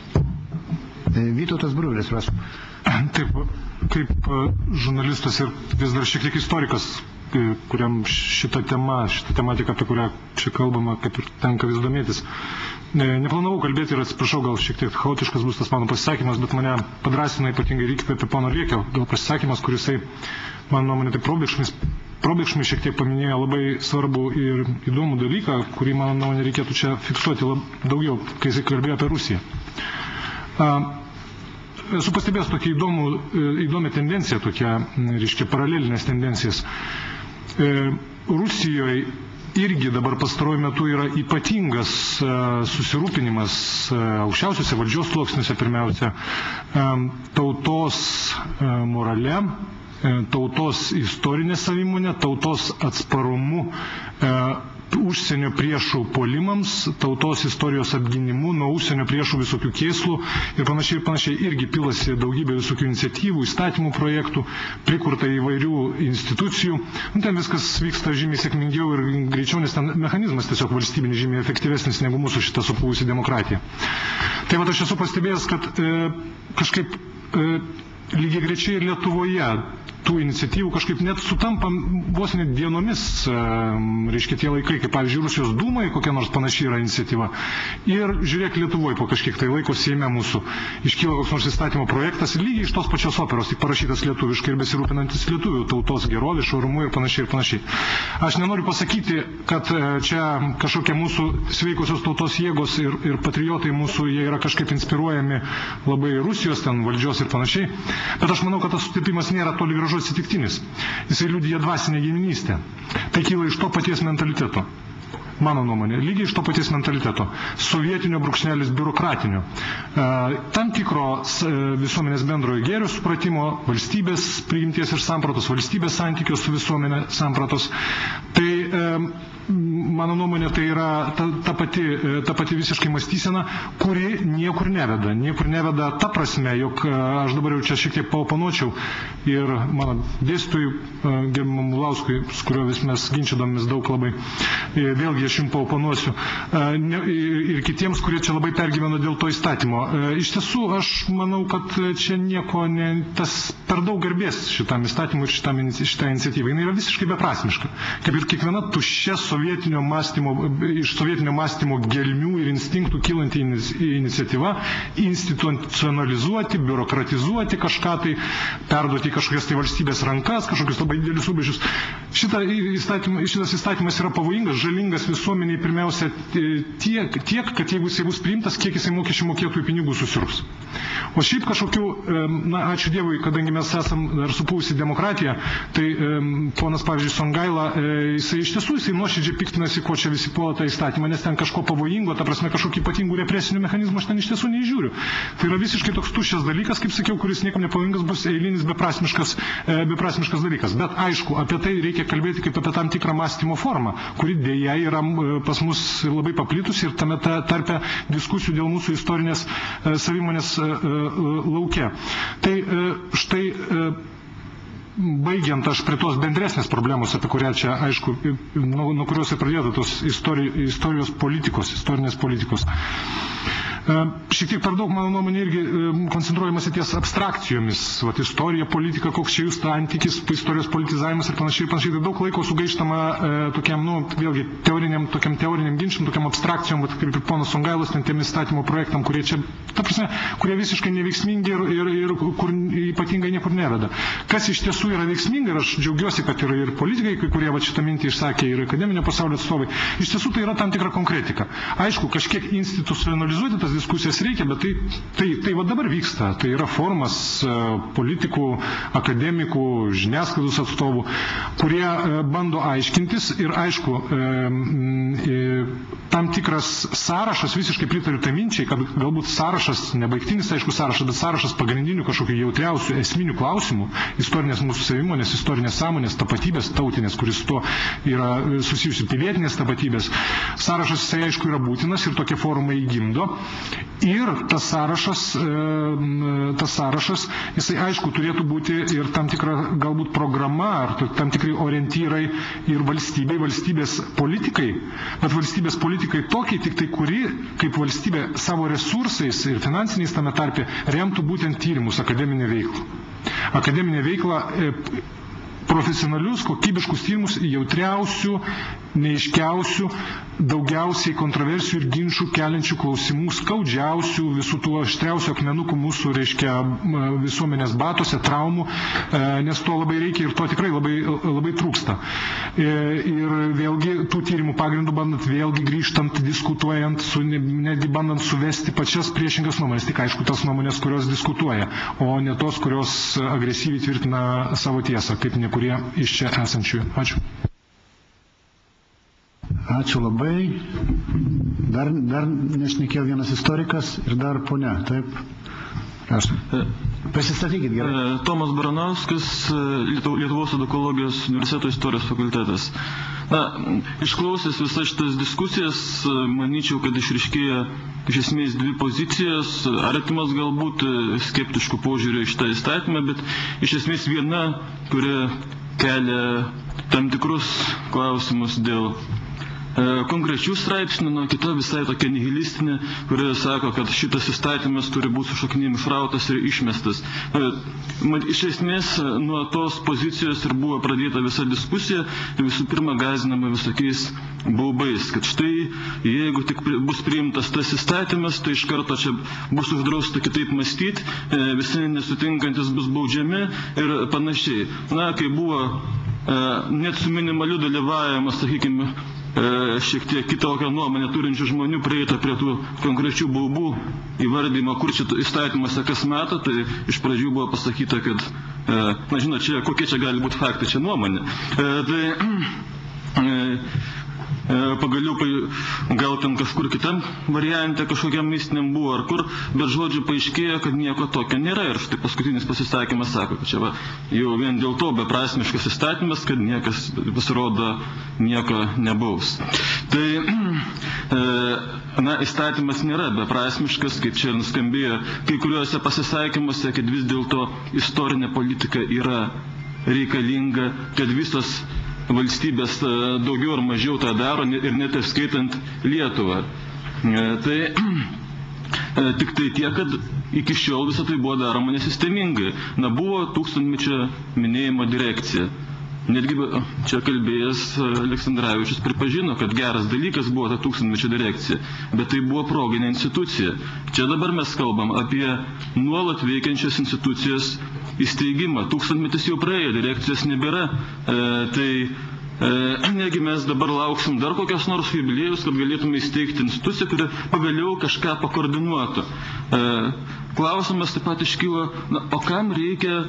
Vytautas Bruveris, prašau. Taip, kaip žurnalistas ir vis dar šiek tiek istorikas, kuriam šita tema, šita tematika, apie kurią čia kalbama, kaip ir tenka vis domėtis. Neplanavau kalbėti ir atsiprašau, gal šiek tiek chaotiškas bus tas mano pasisakymas, bet mane padrasina ypatingai reikia apie pono Liekio, gal pasisakymas, kurisai, mano nuomonė, tai probėgšmis, probėgšmis šiek tiek paminėjo labai svarbų ir įdomų dalyką, kurį, mano nuomonė, reikėtų čia fiksuoti lab, daugiau, kai jisai kalbėjo apie Rusiją. Esu pastebėjęs tokią įdomų, įdomią tendenciją, tokią, reiškia, paralelinės tendencijas. Rusijoje irgi dabar pastaruoju metu yra ypatingas susirūpinimas aukščiausiuose valdžios sluoksniuose, pirmiausia, tautos morale, tautos istorinė savimonė, tautos atsparumu užsienio priešų puolimams, tautos istorijos apgynimu, nuo užsienio priešų visokių kėslų ir panašiai ir panašiai. Irgi pilasi daugybė visokių iniciatyvų, įstatymų projektų, prikurta įvairių institucijų. Nu, ten viskas vyksta žymiai sėkmingiau ir greičiau, nes ten mechanizmas tiesiog valstybinis žymiai efektyvesnis negu mūsų šitą supūvusi demokratija. Tai va, aš esu pastebėjęs, kad e, kažkaip e, lygiai greičiai ir Lietuvoje tų iniciatyvų kažkaip net sutampa vos net dienomis, reiškia tie laikai, kaip pavyzdžiui Rusijos Dūmai, kokia nors panašiai yra iniciatyva. Ir žiūrėk, Lietuvoje po kažkiek tai laiko Seime mūsų iškyla koks nors įstatymo projektas, lygiai iš tos pačios operos, tik parašytas lietuviškai ir besirūpinantis lietuvių tautos gerovė, švarumu ir panašiai ir panašiai. Aš nenoriu pasakyti, kad čia kažkokie mūsų sveikosios tautos jėgos ir, ir patriotai mūsų, jie yra kažkaip inspiruojami labai Rusijos ten valdžios ir panašiai, bet aš manau, kad tas sutapimas nėra toli gražu atsitiktinis. Jisai liudija dvasinę giminystę. Tai kyla iš to paties mentaliteto. Mano nuomonė, lygiai iš to paties mentaliteto. Sovietinio brūkšnelis biurokratinio. Tam tikro visuomenės bendrojo gėrio supratimo, valstybės prigimties ir sampratos, valstybės santykios su visuomenė sampratos. Tai mano nuomonė, tai yra ta, ta, pati, ta pati visiškai mąstysena, kuri niekur neveda. Niekur neveda ta prasme, jog aš dabar jau čia šiek tiek paoponuočiau ir mano dėstytojui, gerbiamam Mulauskui, su kuriuo vis mes ginčydomės daug labai, vėlgi aš jums paoponuosiu, ir kitiems, kurie čia labai pergyveno dėl to įstatymo. Iš tiesų, aš manau, kad čia nieko, ne, tas per daug garbės šitam įstatymui ir šitam, šitai iniciatyvai. Jis yra visiškai beprasmiška. Kaip ir kiekviena tuščia sovietinio mąstymo, iš sovietinio mąstymo gelmių ir instinktų kylanti iniciatyva institucionalizuoti, biurokratizuoti kažką tai, perduoti kažkokias tai valstybės rankas, kažkokius labai didelius rūpesčius. Šita įstatym, šitas įstatymas yra pavojingas, žalingas visuomeniai pirmiausia tiek, tiek kad jeigu jisai bus priimtas, kiek jisai mokesčių mokėtojų pinigų susirus. O šiaip kažkokių, na, ačiū Dievui, kadangi mes esam dar supūvusi demokratiją, tai ponas, pavyzdžiui, Songaila, jisai iš tiesų, jisai nuoširdžiai piktinasi, ko čia visi puola tą įstatymą, nes ten kažko pavojingo, ta prasme kažkokių ypatingų represinių mechanizmų aš ten iš tiesų neįžiūriu. Tai yra visiškai toks tuščias dalykas, kaip sakiau, kuris niekam nepavojingas, bus eilinis beprasmiškas, beprasmiškas dalykas. Bet aišku, apie tai reikia kalbėti kaip apie tam tikrą mąstymo formą, kuri dėja yra pas mus labai paplitusi ir tame tarpe diskusijų dėl mūsų istorinės savimonės lauke. Tai štai baigiant aš prie tos bendresnės problemos, apie kurią čia, aišku, nuo, nuo kurios ir pradėta tos istori, istorijos politikos, istorinės politikos. Šiek tiek per daug, mano nuomonė, irgi koncentruojamas į ties abstrakcijomis, vat, istorija, politika, koks čia jų santykis, istorijos politizavimas ir panašiai, panašiai. Tai daug laiko sugaištama e, tokiam, nu, vėlgi, teoriniam, tokiam teoriniam ginčam, tokiam abstrakcijom, vat, kaip ir ponas Songailas, ten tiem įstatymo projektam, kurie čia, ta prasme, kurie visiškai neveiksmingi ir, ir, ir kur ypatingai niekur neveda. Kas iš tiesų yra veiksminga, ir aš džiaugiuosi, kad yra ir politikai, kai kurie vat, šitą mintį išsakė, ir akademinio pasaulio atstovai, iš tiesų tai yra tam tikra konkretika. Aišku, kažkiek institucionalizuoti tas diskusijas reikia, bet tai, tai, tai va dabar vyksta. Tai yra formas politikų, akademikų, žiniasklaidos atstovų, kurie bando aiškintis ir aišku, tam tikras sąrašas, visiškai pritariu tai minčiai, kad galbūt sąrašas, nebaigtinis aišku sąrašas, bet sąrašas pagrindinių kažkokių jautriausių esminių klausimų, istorinės mūsų savimonės, istorinės sąmonės, tapatybės tautinės, kuris to yra susijusi pilietinės tapatybės. Sąrašas jisai aišku yra būtinas ir tokie forumai įgimdo. Ir tas sąrašas, tas sąrašas, jisai aišku turėtų būti ir tam tikra galbūt programa, ar tam tikrai orientyrai ir valstybei, valstybės politikai, bet valstybės politikai tokiai tik tai, kuri kaip valstybė savo resursais ir finansiniais tame tarpe remtų būtent tyrimus, akademinę veiklą. Akademinę veiklą, profesionalius, kokybiškus tyrimus jautriausių, neiškiausių, daugiausiai kontroversijų ir ginčių keliančių klausimų, skaudžiausių, visų tų aštriausių akmenukų mūsų, reiškia, visuomenės batose, traumų, nes to labai reikia ir to tikrai labai, labai trūksta. Ir vėlgi tų tyrimų pagrindų bandant, vėlgi grįžtant, diskutuojant, su, netgi bandant suvesti pačias priešingas nuomonės, tik aišku tas nuomonės, kurios diskutuoja, o ne tos, kurios agresyviai tvirtina savo tiesą, kaip nekurie iš čia esančių. Ačiū. Ačiū labai. Dar, dar nešnekėjo vienas istorikas ir dar ponia. Taip. Prašom. Pasistatykit gerai. Tomas Baranauskas, Lietuvos edukologijos universiteto istorijos fakultetas. Na, išklausęs visas šitas diskusijas, manyčiau, kad išryškėja iš esmės dvi pozicijos, artimas galbūt skeptiškų požiūrį į šitą įstatymą, bet iš esmės viena, kuri kelia tam tikrus klausimus dėl konkrečių straipsnių, nuo kita visai tokia nihilistinė, kurioje sako, kad šitas įstatymas turi būti su šaknim išrautas ir išmestas. Iš esmės, nuo tos pozicijos ir buvo pradėta visa diskusija, visų pirma gąsdinama visokiais baubais, kad štai, jeigu tik bus priimtas tas įstatymas, tai iš karto čia bus uždrausta kitaip mąstyti, visi nesutinkantis bus baudžiami ir panašiai. Na, kai buvo net su minimaliu dalyvavimu, sakykime, šiek tiek kitokią nuomonę turinčių žmonių prieita prie tų konkrečių baubų įvardymo, kur čia įstatymuose kas mato, tai iš pradžių buvo pasakyta, kad, na žinot, čia, kokie čia gali būti faktai, čia nuomonė. Tai pagaliau gal ten kažkur kitam variante kažkokiam mistiniam buvo ar kur, bet žodžiu paaiškėjo, kad nieko tokio nėra ir štai paskutinis pasisakymas sako, kad čia va, jau vien dėl to beprasmiškas įstatymas, kad niekas pasirodo nieko nebaus. Tai na, įstatymas nėra beprasmiškas, kaip čia nuskambėjo kai kuriuose pasisakymuose, kad vis dėlto istorinė politika yra reikalinga, kad visos valstybės daugiau ar mažiau tą daro ir net ir skaitant Lietuvą. Tai Tik tai tiek, kad iki šiol visą tai buvo daroma nesistemingai. Na, buvo tūkstantmečio minėjimo direkcija. Netgi čia kalbėjęs Aleksandravičius pripažino, kad geras dalykas buvo ta tūkstantmečio direkcija, bet tai buvo proginė institucija. Čia dabar mes kalbam apie nuolat veikiančias institucijos įsteigimą. Tūkstantmetis jau praėjo, direkcijos nebėra. E, tai e, negi mes dabar lauksim dar kokios nors jubiliejus, kad galėtume įsteigti instituciją, kuri pagaliau kažką pakoordinuotų. E, klausimas taip pat iškilo, na, o kam reikia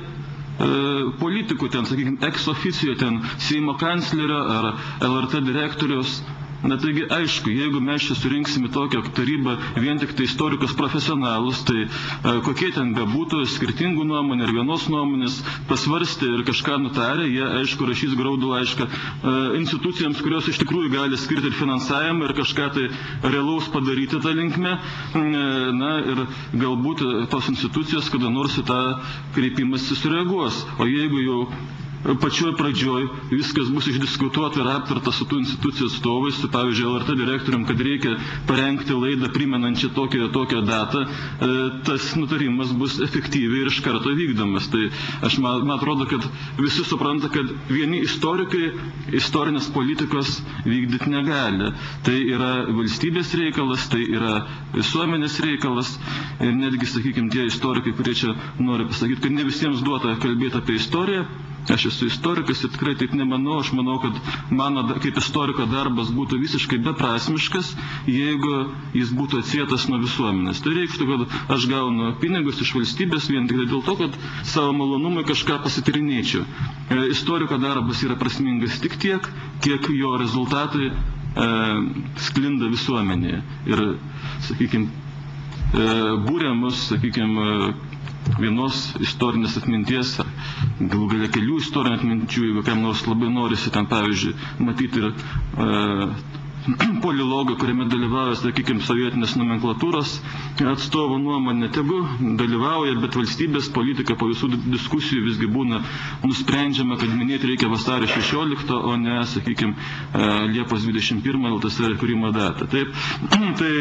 politikų ten, sakykime, ex officio ten Seimo kanclerio ar L R T direktoriaus. Na taigi, aišku, jeigu mes čia surinksime tokią tarybą vien tik tai istorikus profesionalus, tai e, kokie ten bebūtų skirtingų nuomonė ir vienos nuomonės pasvarstė ir kažką nutarė, jie, aišku, rašys graudų laišką e, institucijams, kurios iš tikrųjų gali skirti ir finansavimą ir kažką tai realaus padaryti tą linkmę. E, na ir galbūt tos institucijos kada nors į tą kreipimąsi sureaguos. O jeigu jau pačioj pradžioj viskas bus išdiskutuota ir aptarta su tų institucijų atstovais, su, pavyzdžiui, L R T direktorium, kad reikia parengti laidą primenančią tokią, tokią datą, e, tas nutarimas bus efektyviai ir iš karto vykdomas. Tai aš man, man atrodo, kad visi supranta, kad vieni istorikai istorinės politikos vykdyti negali. Tai yra valstybės reikalas, tai yra visuomenės reikalas ir netgi, sakykime, tie istorikai, kurie čia nori pasakyti, kad ne visiems duota kalbėti apie istoriją. Aš esu istorikas ir tikrai taip nemanau. Aš manau, kad mano kaip istoriko darbas būtų visiškai beprasmiškas, jeigu jis būtų atsietas nuo visuomenės. Tai reikštų, kad aš gaunu pinigus iš valstybės vien tik dėl to, kad savo malonumui kažką pasitirinėčiau. Istoriko darbas yra prasmingas tik tiek, kiek jo rezultatai e, sklinda visuomenėje. Ir, sakykime, e, būrė mus, sakykime, vienos istorinės atminties, galų galia kelių istorinių atminčių, jeigu kam nors labai norisi ten, pavyzdžiui, matyti ir e, polilogą, kuriame dalyvauja, sakykime, sovietinės nomenklatūros atstovų nuomonė, tegu dalyvauja, bet valstybės politika po visų diskusijų visgi būna nusprendžiama, kad minėti reikia vasario šešioliktą, o ne, sakykime, Liepos dvidešimt pirmą L T S R kūrimo datą. Taip, tai,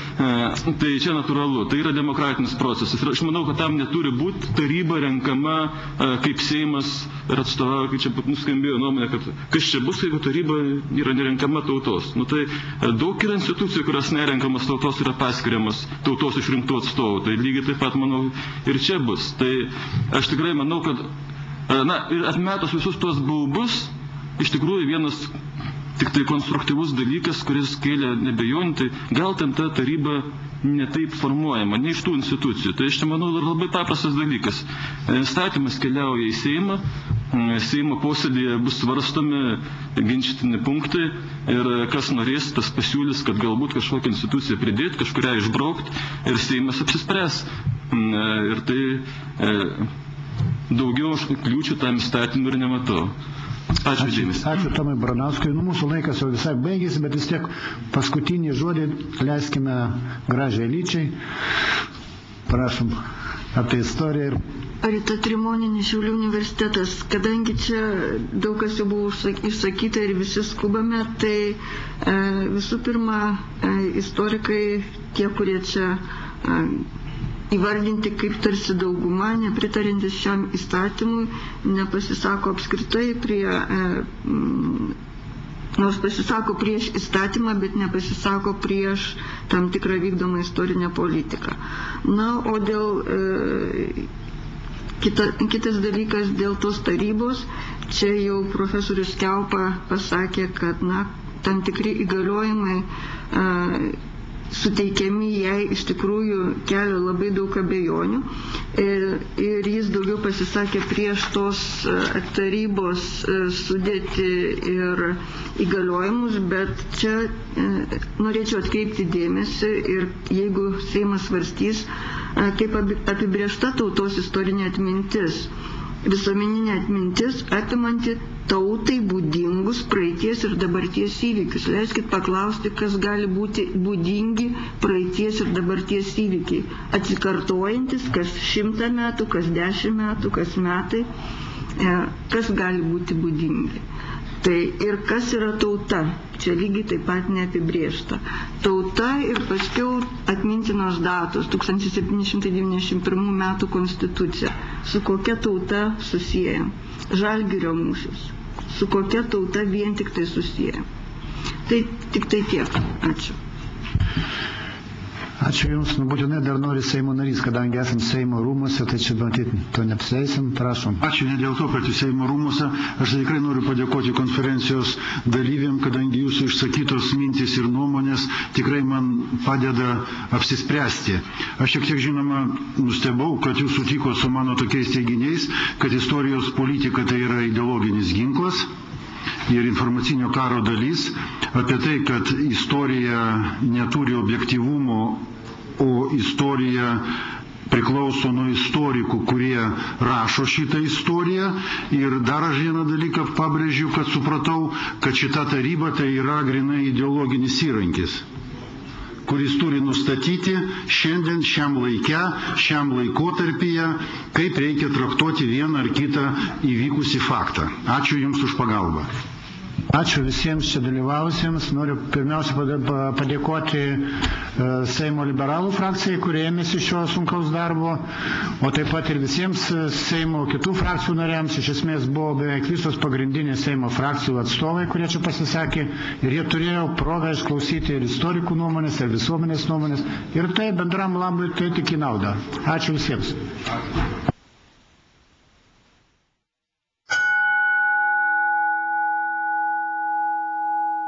tai čia natūralu, tai yra demokratinis procesas. Ir aš manau, kad tam neturi būti taryba renkama kaip Seimas ir atstovauja, kai čia nuskambėjo nuomonė, kad kas čia bus, jeigu taryba yra nerenkama tautos. Nu, tai daug yra institucijų, kurios nerenkamas tautos yra paskiriamas tautos išrinktų atstovų. Tai lygiai taip pat, manau, ir čia bus. Tai aš tikrai manau, kad, na, ir atmetus visus tuos baubus, iš tikrųjų vienas tik tai konstruktyvus dalykas, kuris kėlė nebejonių, tai gal ten ta taryba netaip formuojama, ne iš tų institucijų. Tai aš čia manau dar labai paprastas dalykas. Įstatymas keliauja į Seimą, Seimo posėdėje bus svarstomi ginčytini punktai ir kas norės, tas pasiūlys, kad galbūt kažkokią instituciją pridėti, kažkurią išbraukti ir Seimas apsispręs. Ir tai e, daugiau kliūčių tam įstatymui ir nematau. Ačiū dėmesį. Ačiū Tomai Baranauskui. Nu, mūsų laikas jau visai baigėsi, bet vis tiek paskutinį žodį leiskime gražiai Lyčiai. Prašom apie istoriją ir Rita Trimonienė, Šiaulių universitetas. Kadangi čia daug kas jau buvo išsakyta ir visi skubame, tai e, visų pirma, e, istorikai, tie, kurie čia e, įvardinti kaip tarsi dauguma, nepritarintis šiam įstatymui, nepasisako apskritai prie, e, nors pasisako prieš įstatymą, bet nepasisako prieš tam tikrą vykdomą istorinę politiką. Na, o dėl e, Kita, kitas dalykas dėl tos tarybos, čia jau profesorius Kiaupa pasakė, kad na, tam tikri įgaliojimai a, suteikiami jai iš tikrųjų kelia labai daug abejonių ir, ir jis daugiau pasisakė prieš tos tarybos sudėti ir įgaliojimus, bet čia e, norėčiau atkreipti dėmesį ir jeigu Seimas svarstys, kaip apibrėžta tautos istorinė atmintis. Visuomeninė atmintis apimanti tautai būdingus praeities ir dabarties įvykius. Leiskit paklausti, kas gali būti būdingi praeities ir dabarties įvykiai. Atsikartojantis kas šimtą metų, kas dešimt metų, kas metai, kas gali būti būdingi. Tai ir kas yra tauta, čia lygiai taip pat neapibrėžta. Tauta ir paskiau atmintino pirmos datos, tūkstantis septyni šimtai devyniasdešimt pirmų metų konstitucija. Su kokia tauta susiję? Žalgirio mūšis. Su kokia tauta vien tik tai susiję? Tai tik tai tiek. Ačiū. Ačiū Jums. Nu, būtinai dar nori Seimo narys, kadangi esam Seimo rūmose, tai čia matyt, to neapsieisim, prašom. Ačiū ne dėl to, kad jūs Seimo rūmose. Aš tikrai noriu padėkoti konferencijos dalyviam, kadangi jūsų išsakytos mintys ir nuomonės tikrai man padeda apsispręsti. Aš šiek tiek žinoma nustebau, kad jūs sutiko su mano tokiais teiginiais, kad istorijos politika tai yra ideologinis ginklas ir informacinio karo dalis, apie tai, kad istorija neturi objektyvumo, o istorija priklauso nuo istorikų, kurie rašo šitą istoriją. Ir dar aš vieną dalyką pabrėžiu, kad supratau, kad šita taryba tai yra grinai ideologinis įrankis, kuris turi nustatyti šiandien šiam laike, šiam laikotarpyje, kaip reikia traktuoti vieną ar kitą įvykusį faktą. Ačiū Jums už pagalbą. Ačiū visiems čia dalyvavusiems. Noriu pirmiausia padėkoti Seimo liberalų frakcijai, kurie ėmėsi šio sunkaus darbo, o taip pat ir visiems Seimo kitų frakcijų nariams. Iš esmės buvo beveik visos pagrindinės Seimo frakcijų atstovai, kurie čia pasisakė, ir jie turėjo progą išklausyti ir istorikų nuomonės, ir visuomenės nuomonės, ir tai bendram labui tai tik į naudą. Ačiū visiems.